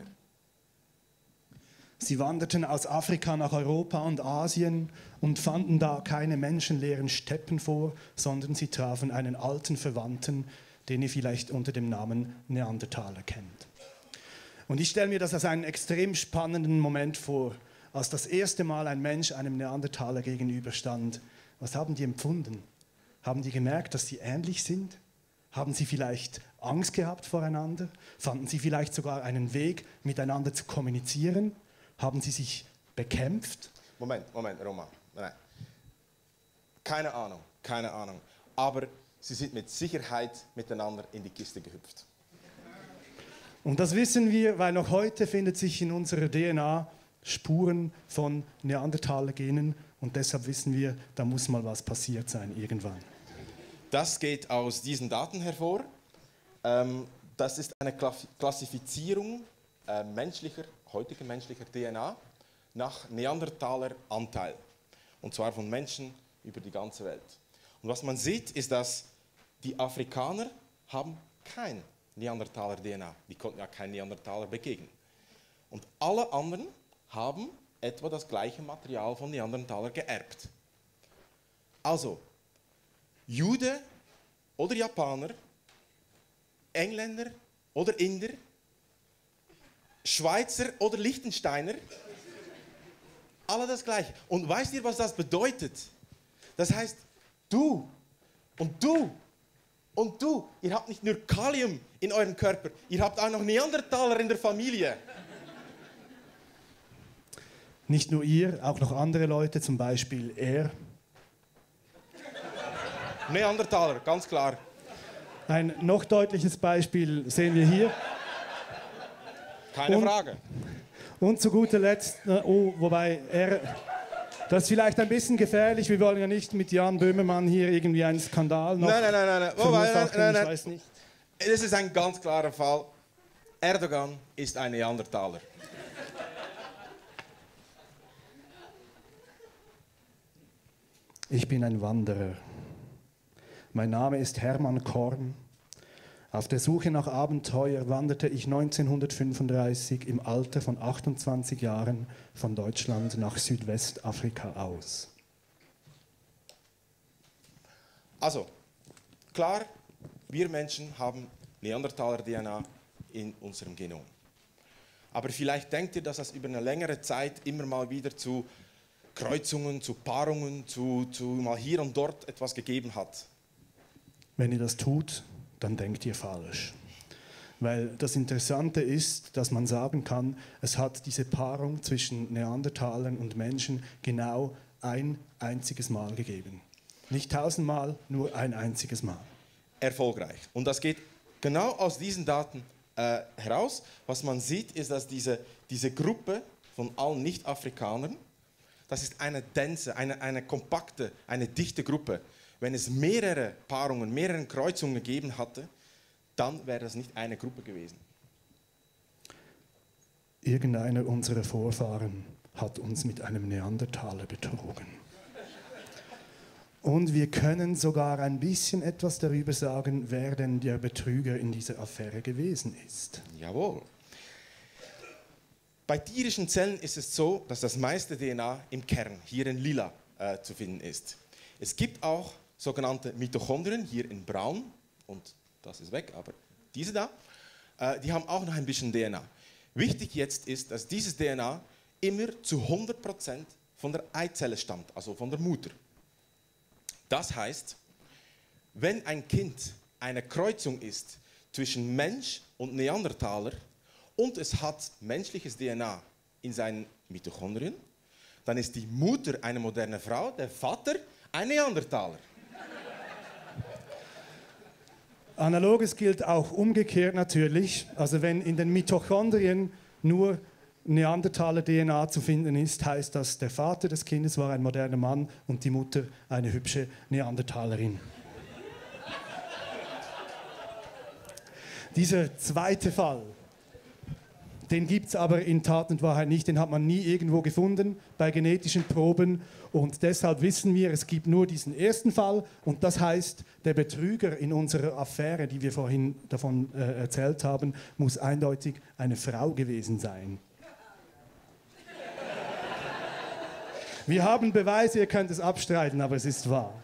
Sie wanderten aus Afrika nach Europa und Asien und fanden da keine menschenleeren Steppen vor, sondern sie trafen einen alten Verwandten, den ihr vielleicht unter dem Namen Neandertaler kennt. Und ich stelle mir das als einen extrem spannenden Moment vor, als das erste Mal ein Mensch einem Neandertaler gegenüberstand. Was haben die empfunden? Haben die gemerkt, dass sie ähnlich sind? Haben sie vielleicht Angst gehabt voreinander? Fanden sie vielleicht sogar einen Weg, miteinander zu kommunizieren? Haben sie sich bekämpft? Moment, Moment, Roman. Nein. Keine Ahnung, keine Ahnung. Aber sie sind mit Sicherheit miteinander in die Kiste gehüpft. Und das wissen wir, weil noch heute findet sich in unserer D N A Spuren von Neandertaler-Genen und deshalb wissen wir, da muss mal was passiert sein irgendwann. Das geht aus diesen Daten hervor. Ähm, das ist eine Klassifizierung äh, menschlicher, heutiger menschlicher D N A nach Neandertaler-Anteil. Und zwar von Menschen über die ganze Welt. Und was man sieht, ist, dass die Afrikaner haben kein Neandertaler-D N A. Die konnten ja kein Neandertaler begegnen. Und alle anderen haben etwa das gleiche Material von Neandertaler geerbt. Also, Jude oder Japaner, Engländer oder Inder, Schweizer oder Liechtensteiner, alle das Gleiche. Und weißt ihr, was das bedeutet? Das heißt, du und du und du, ihr habt nicht nur Kalium in eurem Körper, ihr habt auch noch Neandertaler in der Familie. Nicht nur ihr, auch noch andere Leute, zum Beispiel er. Neandertaler, ganz klar. Ein noch deutliches Beispiel sehen wir hier. Keine und, Frage. Und zu guter Letzt, oh, wobei er, das ist vielleicht ein bisschen gefährlich, wir wollen ja nicht mit Jan Böhmermann hier irgendwie einen Skandal noch Nein, nein, nein, nein, nein. Wobei, nein, nein, nein. Ich weiß nicht. Es ist ein ganz klarer Fall. Erdogan ist ein Neandertaler. Ich bin ein Wanderer. Mein Name ist Hermann Korn. Auf der Suche nach Abenteuer wanderte ich neunzehnhundertfünfunddreißig im Alter von achtundzwanzig Jahren von Deutschland nach Südwestafrika aus. Also, klar, wir Menschen haben Neandertaler-D N A in unserem Genom. Aber vielleicht denkt ihr, dass das über eine längere Zeit immer mal wieder zu Kreuzungen, zu Paarungen, zu, zu mal hier und dort etwas gegeben hat. Wenn ihr das tut, dann denkt ihr falsch. Weil das Interessante ist, dass man sagen kann, es hat diese Paarung zwischen Neandertalern und Menschen genau ein einziges Mal gegeben. Nicht tausendmal, nur ein einziges Mal. Erfolgreich. Und das geht genau aus diesen Daten äh, heraus. Was man sieht, ist, dass diese, diese Gruppe von allen Nicht-Afrikanern, das ist eine dense, eine, eine kompakte, eine dichte Gruppe. Wenn es mehrere Paarungen, mehrere Kreuzungen gegeben hatte, dann wäre das nicht eine Gruppe gewesen. Irgendeiner unserer Vorfahren hat uns mit einem Neandertaler betrogen. Und wir können sogar ein bisschen etwas darüber sagen, wer denn der Betrüger in dieser Affäre gewesen ist. Jawohl. Bei tierischen Zellen ist es so, dass das meiste D N A im Kern, hier in lila, äh, zu finden ist. Es gibt auch sogenannte Mitochondrien, hier in braun, und das ist weg, aber diese da, äh, die haben auch noch ein bisschen D N A. Wichtig jetzt ist, dass dieses D N A immer zu hundert Prozent von der Eizelle stammt, also von der Mutter. Das heißt, wenn ein Kind eine Kreuzung ist zwischen Mensch und Neandertaler und es hat menschliches D N A in seinen Mitochondrien, dann ist die Mutter eine moderne Frau, der Vater ein Neandertaler. Analoges gilt auch umgekehrt natürlich. Also wenn in den Mitochondrien nur Neandertaler-D N A zu finden ist, heißt das, der Vater des Kindes war ein moderner Mann und die Mutter eine hübsche Neandertalerin. Dieser zweite Fall, den gibt es aber in Tat und Wahrheit nicht, den hat man nie irgendwo gefunden bei genetischen Proben und deshalb wissen wir, es gibt nur diesen ersten Fall und das heißt, der Betrüger in unserer Affäre, die wir vorhin davon äh, erzählt haben, muss eindeutig eine Frau gewesen sein. Wir haben Beweise, ihr könnt es abstreiten, aber es ist wahr.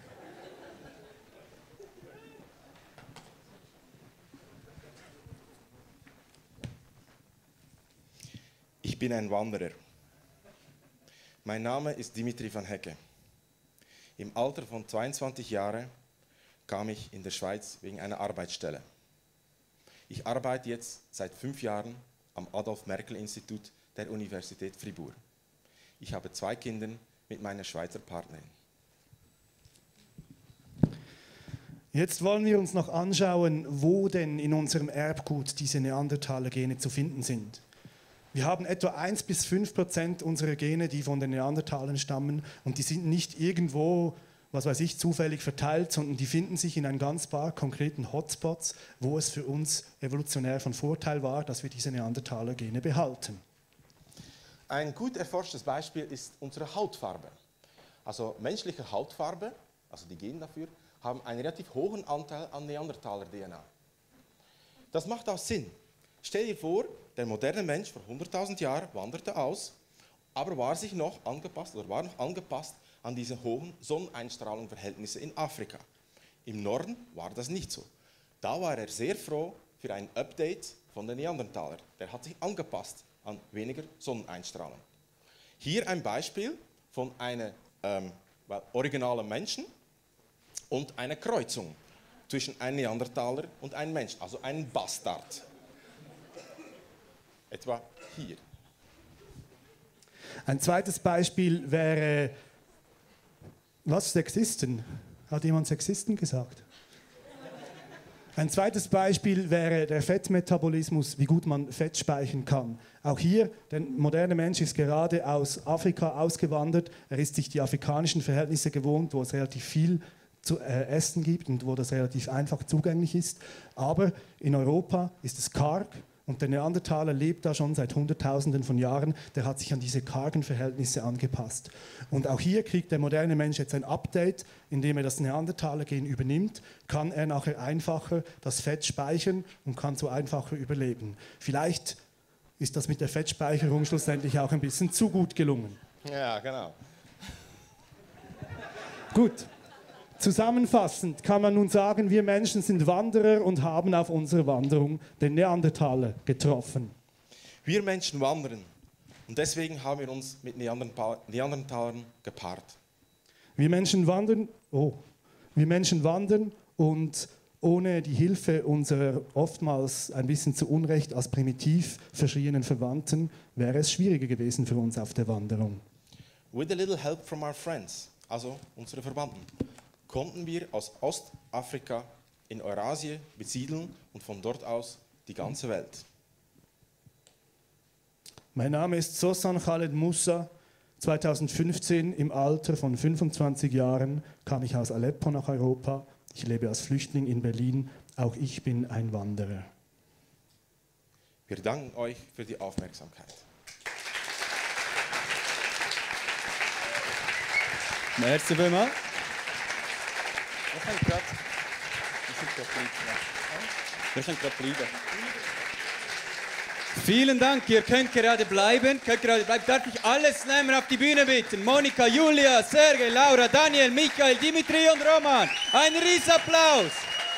Ich bin ein Wanderer. Mein Name ist Dimitri van Hecke. Im Alter von zweiundzwanzig Jahren kam ich in der Schweiz wegen einer Arbeitsstelle. Ich arbeite jetzt seit fünf Jahren am Adolf-Merkel-Institut der Universität Fribourg. Ich habe zwei Kinder mit meiner Schweizer Partnerin. Jetzt wollen wir uns noch anschauen, wo denn in unserem Erbgut diese Neandertaler-Gene zu finden sind. Wir haben etwa eins bis fünf Prozent unserer Gene, die von den Neandertalern stammen, und die sind nicht irgendwo, was weiß ich, zufällig verteilt, sondern die finden sich in ein ganz paar konkreten Hotspots, wo es für uns evolutionär von Vorteil war, dass wir diese Neandertaler-Gene behalten. Ein gut erforschtes Beispiel ist unsere Hautfarbe. Also menschliche Hautfarbe, also die Gene dafür, haben einen relativ hohen Anteil an Neandertaler-D N A. Das macht auch Sinn. Stell dir vor, der moderne Mensch vor hunderttausend Jahren wanderte aus, aber war sich noch angepasst oder war noch angepasst an diese hohen Sonneneinstrahlungsverhältnisse in Afrika. Im Norden war das nicht so. Da war er sehr froh für ein Update von den Neandertalern. Der hat sich angepasst an weniger Sonneneinstrahlung. Hier ein Beispiel von einem ähm, originalen Menschen und einer Kreuzung zwischen einem Neandertaler und einem Menschen, also ein Bastard. Etwa hier. Ein zweites Beispiel wäre, was, Sexisten? Hat jemand Sexisten gesagt? Ein zweites Beispiel wäre der Fettmetabolismus, wie gut man Fett speichern kann. Auch hier, der moderne Mensch ist gerade aus Afrika ausgewandert. Er ist sich die afrikanischen Verhältnisse gewohnt, wo es relativ viel zu äh, essen gibt und wo das relativ einfach zugänglich ist. Aber in Europa ist es karg. Und der Neandertaler lebt da schon seit Hunderttausenden von Jahren, der hat sich an diese kargen Verhältnisse angepasst. Und auch hier kriegt der moderne Mensch jetzt ein Update, indem er das Neandertaler-Gen übernimmt, kann er nachher einfacher das Fett speichern und kann so einfacher überleben. Vielleicht ist das mit der Fettspeicherung schlussendlich auch ein bisschen zu gut gelungen. Ja, genau. Gut. Zusammenfassend kann man nun sagen, wir Menschen sind Wanderer und haben auf unserer Wanderung den Neandertaler getroffen. Wir Menschen wandern und deswegen haben wir uns mit Neandertalern gepaart. Wir Menschen wandern, oh, wir Menschen wandern und ohne die Hilfe unserer oftmals ein bisschen zu Unrecht als primitiv verschrienen Verwandten wäre es schwieriger gewesen für uns auf der Wanderung. With a little help from our friends, also unsere Verwandten, konnten wir aus Ostafrika in Eurasien besiedeln und von dort aus die ganze Welt. Mein Name ist Sosan Khaled Musa. zweitausendfünfzehn im Alter von fünfundzwanzig Jahren kam ich aus Aleppo nach Europa. Ich lebe als Flüchtling in Berlin. Auch ich bin ein Wanderer. Wir danken euch für die Aufmerksamkeit. Merci vielmals. Wir können gerade Wir können gerade bleiben. Vielen Dank, ihr könnt gerade bleiben. Könnt gerade bleiben. Darf ich alle Slammer auf die Bühne bitten? Monika, Julia, Sergej, Laura, Daniel, Michael, Dimitri und Roman. Ein Riesapplaus.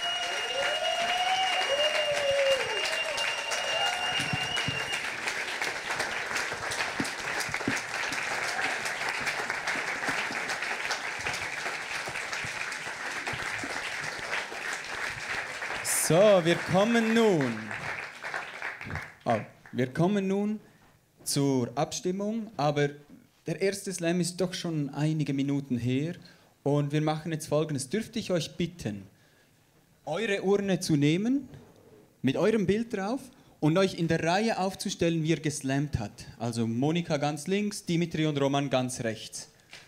So, wir kommen nun. Oh, wir kommen nun zur Abstimmung, aber der erste Slam ist doch schon einige Minuten her und wir machen jetzt Folgendes. Dürfte ich euch bitten, eure Urne zu nehmen, mit eurem Bild drauf und euch in der Reihe aufzustellen, wie ihr geslammt hat. Also Monika ganz links, Dimitri und Roman ganz rechts.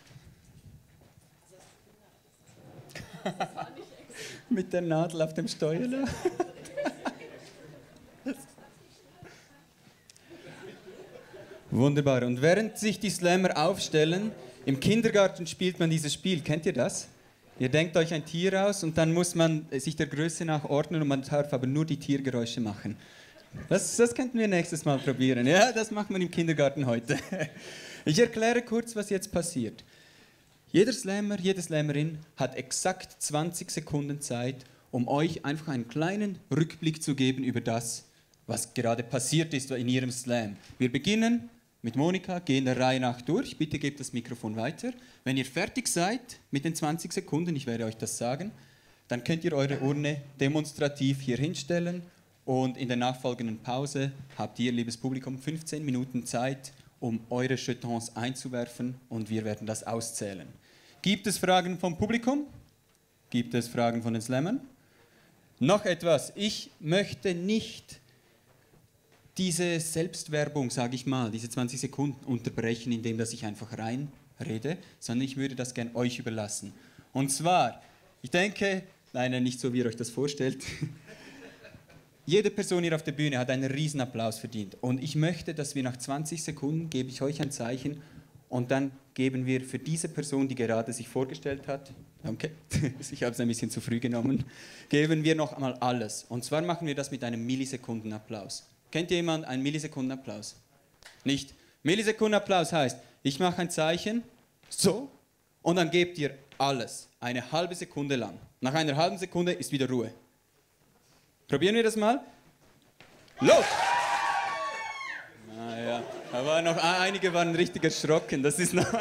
Mit der Nadel auf dem Steuerlader. Wunderbar. Und während sich die Slammer aufstellen, im Kindergarten spielt man dieses Spiel. Kennt ihr das? Ihr denkt euch ein Tier aus und dann muss man sich der Größe nach ordnen und man darf aber nur die Tiergeräusche machen. Das, das könnten wir nächstes Mal probieren. Ja, das macht man im Kindergarten heute. Ich erkläre kurz, was jetzt passiert. Jeder Slammer, jede Slammerin hat exakt zwanzig Sekunden Zeit, um euch einfach einen kleinen Rückblick zu geben über das, was gerade passiert ist in ihrem Slam. Wir beginnen mit Monika, gehen der Reihe nach durch. Bitte gebt das Mikrofon weiter. Wenn ihr fertig seid mit den zwanzig Sekunden, ich werde euch das sagen, dann könnt ihr eure Urne demonstrativ hier hinstellen und in der nachfolgenden Pause habt ihr, liebes Publikum, fünfzehn Minuten Zeit, um eure Jetons einzuwerfen und wir werden das auszählen. Gibt es Fragen vom Publikum? Gibt es Fragen von den Slammern? Noch etwas. Ich möchte nicht diese Selbstwerbung, sage ich mal, diese zwanzig Sekunden unterbrechen, indem dass ich einfach reinrede, sondern ich würde das gern euch überlassen. Und zwar, ich denke, nein, nicht so, wie ihr euch das vorstellt. Jede Person hier auf der Bühne hat einen riesen Applaus verdient. Und ich möchte, dass wir nach zwanzig Sekunden, gebe ich euch ein Zeichen, und dann geben wir für diese Person, die gerade sich vorgestellt hat, danke, ich habe es ein bisschen zu früh genommen, geben wir noch einmal alles. Und zwar machen wir das mit einem Millisekundenapplaus. Kennt jemand einen Millisekundenapplaus? Nicht. Millisekundenapplaus heißt, ich mache ein Zeichen, so, und dann gebt ihr alles, eine halbe Sekunde lang. Nach einer halben Sekunde ist wieder Ruhe. Probieren wir das mal? Los! Ah, ja. Aber noch einige waren richtig erschrocken. Das ist noch.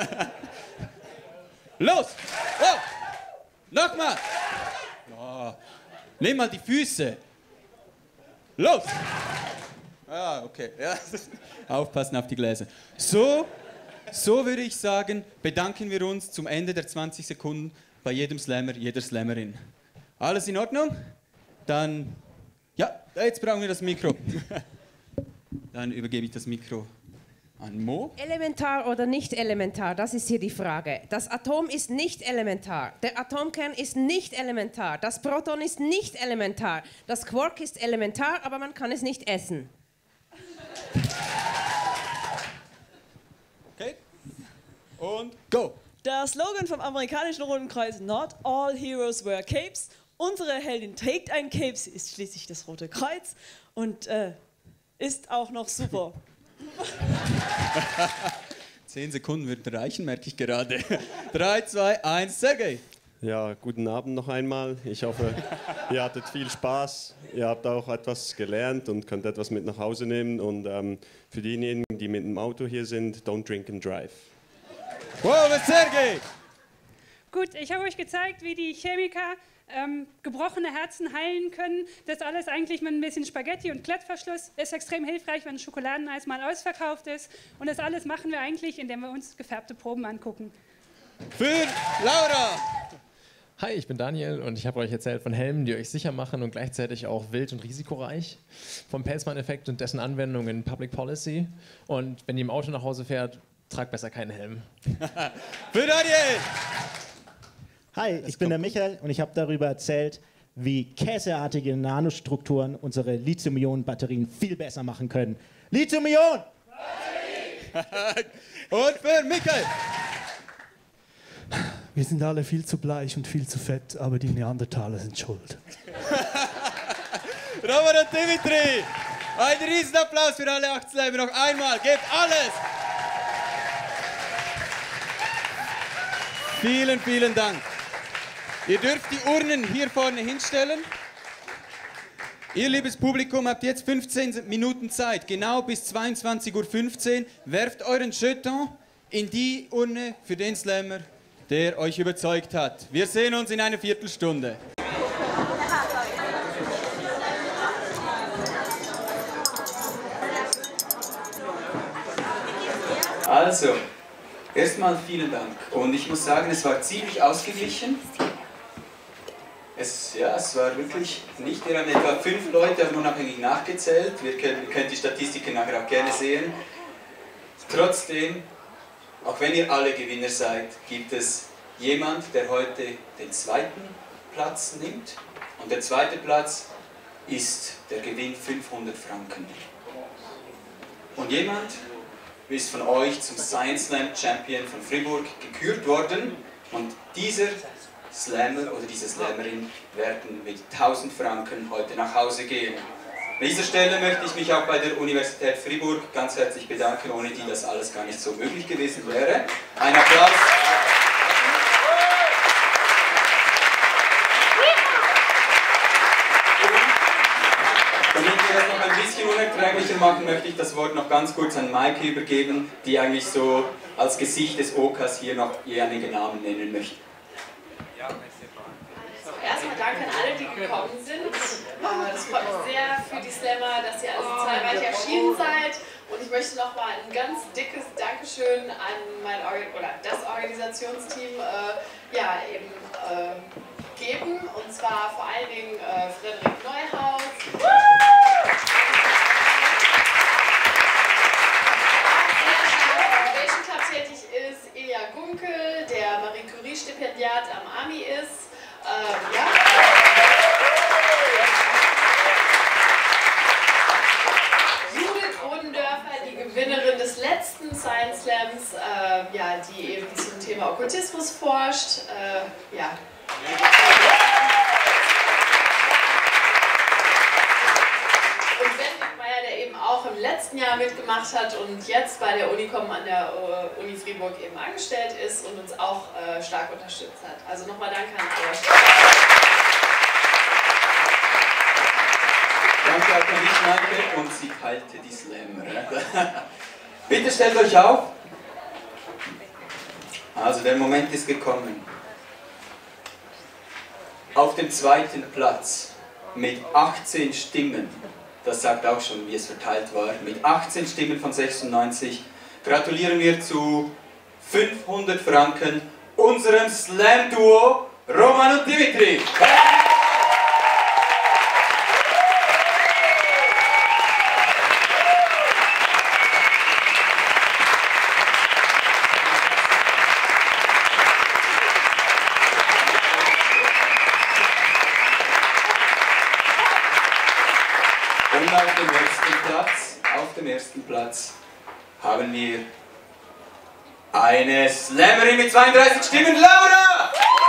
Los! Oh! Nochmal! Oh. Nimm mal die Füße. Los! Ah, okay. Ja. Aufpassen auf die Gläser. So, so würde ich sagen, bedanken wir uns zum Ende der zwanzig Sekunden bei jedem Slammer, jeder Slammerin. Alles in Ordnung? Dann, ja, jetzt brauchen wir das Mikro. Dann übergebe ich das Mikro an Mo. Elementar oder nicht elementar, das ist hier die Frage. Das Atom ist nicht elementar. Der Atomkern ist nicht elementar. Das Proton ist nicht elementar. Das Quark ist elementar, aber man kann es nicht essen. Okay. Und go. Der Slogan vom amerikanischen Roten Kreuz, Not all heroes wear capes. Unsere Heldin trägt ein Cape, sie ist schließlich das Rote Kreuz und äh, ist auch noch super. Zehn Sekunden würden reichen, merke ich gerade. Drei, zwei, eins, Sergej. Ja, guten Abend noch einmal. Ich hoffe, ihr hattet viel Spaß. Ihr habt auch etwas gelernt und könnt etwas mit nach Hause nehmen. Und ähm, für diejenigen, die mit dem Auto hier sind, don't drink and drive. Wow, Sergej! Gut, ich habe euch gezeigt, wie die Chemiker ähm, gebrochene Herzen heilen können. Das alles eigentlich mit ein bisschen Spaghetti und Klettverschluss ist extrem hilfreich, wenn ein Schokoladeneis mal ausverkauft ist. Und das alles machen wir eigentlich, indem wir uns gefärbte Proben angucken. Für Laura! Hi, ich bin Daniel und ich habe euch erzählt von Helmen, die euch sicher machen und gleichzeitig auch wild und risikoreich. Vom Pelzmann-Effekt und dessen Anwendung in Public Policy. Und wenn ihr im Auto nach Hause fährt, tragt besser keinen Helm. Für Daniel! Hi, ich bin der Michael und ich habe darüber erzählt, wie käseartige Nanostrukturen unsere Lithium-Ionen-Batterien viel besser machen können. Lithium-Ionen! Und für Michael! Wir sind alle viel zu bleich und viel zu fett, aber die Neandertaler sind schuld. Robert und Dimitri! Ein Riesenapplaus für alle acht Slammer. Noch einmal, gebt alles! Vielen, vielen Dank. Ihr dürft die Urnen hier vorne hinstellen. Ihr, liebes Publikum, habt jetzt fünfzehn Minuten Zeit, genau bis zweiundzwanzig Uhr fünfzehn. Werft euren Jeton in die Urne für den Slammer, der euch überzeugt hat. Wir sehen uns in einer Viertelstunde. Also, erstmal vielen Dank. Und ich muss sagen, es war ziemlich ausgeglichen. Es, ja, es war wirklich nicht, wir haben etwa fünf Leute haben unabhängig nachgezählt. Wir können, ihr könnt die Statistiken nachher auch gerne sehen. Trotzdem, auch wenn ihr alle Gewinner seid, gibt es jemand, der heute den zweiten Platz nimmt. Und der zweite Platz ist der Gewinn fünfhundert Franken. Und jemand ist von euch zum Science Slam Champion von Fribourg gekürt worden. Und dieser Slammer oder diese Slammerin werden mit tausend Franken heute nach Hause gehen. An dieser Stelle möchte ich mich auch bei der Universität Fribourg ganz herzlich bedanken, ohne die das alles gar nicht so möglich gewesen wäre. Ein Applaus. Damit wir das noch ein bisschen unerträglicher machen, möchte ich das Wort noch ganz kurz an Maike übergeben, die eigentlich so als Gesicht des O K A S hier noch ihren Namen nennen möchte. Erstmal danke an alle, die gekommen sind. Das freut mich sehr für die Slammer, dass ihr alle so zahlreich erschienen seid. Und ich möchte nochmal ein ganz dickes Dankeschön an mein Organ oder das Organisationsteam äh, ja, eben, äh, geben, und zwar vor allen Dingen äh, Frederik Neuhaus. Tätig ist Ilja Gunkel, der Marie Curie Stipendiat am A M I ist. Ähm, ja. Judith Odendörfer, die Gewinnerin des letzten Science Slams, äh, ja, die eben zum Thema Okkultismus forscht. Äh, ja. Und Benedikt Meyer, der eben auch im letzten Jahr mitgemacht hat und jetzt bei der Unicom an der Uni Fribourg eben angestellt ist und uns auch äh, stark unterstützt hat. Also nochmal danke an euch. Danke auch an dich, Maike, und sie teilte die Slammer. Bitte stellt euch auf. Also der Moment ist gekommen. Auf dem zweiten Platz mit achtzehn Stimmen. Das sagt auch schon, wie es verteilt war. Mit achtzehn Stimmen von sechsundneunzig gratulieren wir zu fünfhundert Franken unserem Slam-Duo Roman und Dimitri. Und auf dem ersten Platz, auf dem ersten Platz haben wir eine Slammerin mit zweiunddreißig Stimmen, Laura!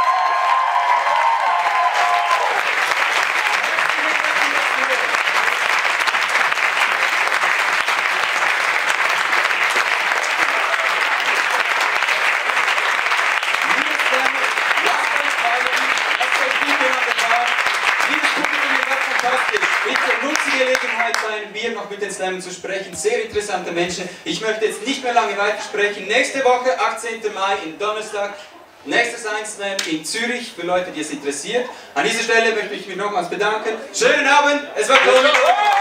Bitte nutze die Gelegenheit, bei einem Bier noch mit den Slammern zu sprechen. Sehr interessante Menschen. Ich möchte jetzt nicht mehr lange weitersprechen. Nächste Woche, achtzehnten Mai, in Donnerstag, nächster Science Slam in Zürich, für Leute, die es interessiert. An dieser Stelle möchte ich mich nochmals bedanken. Schönen Abend, es war toll.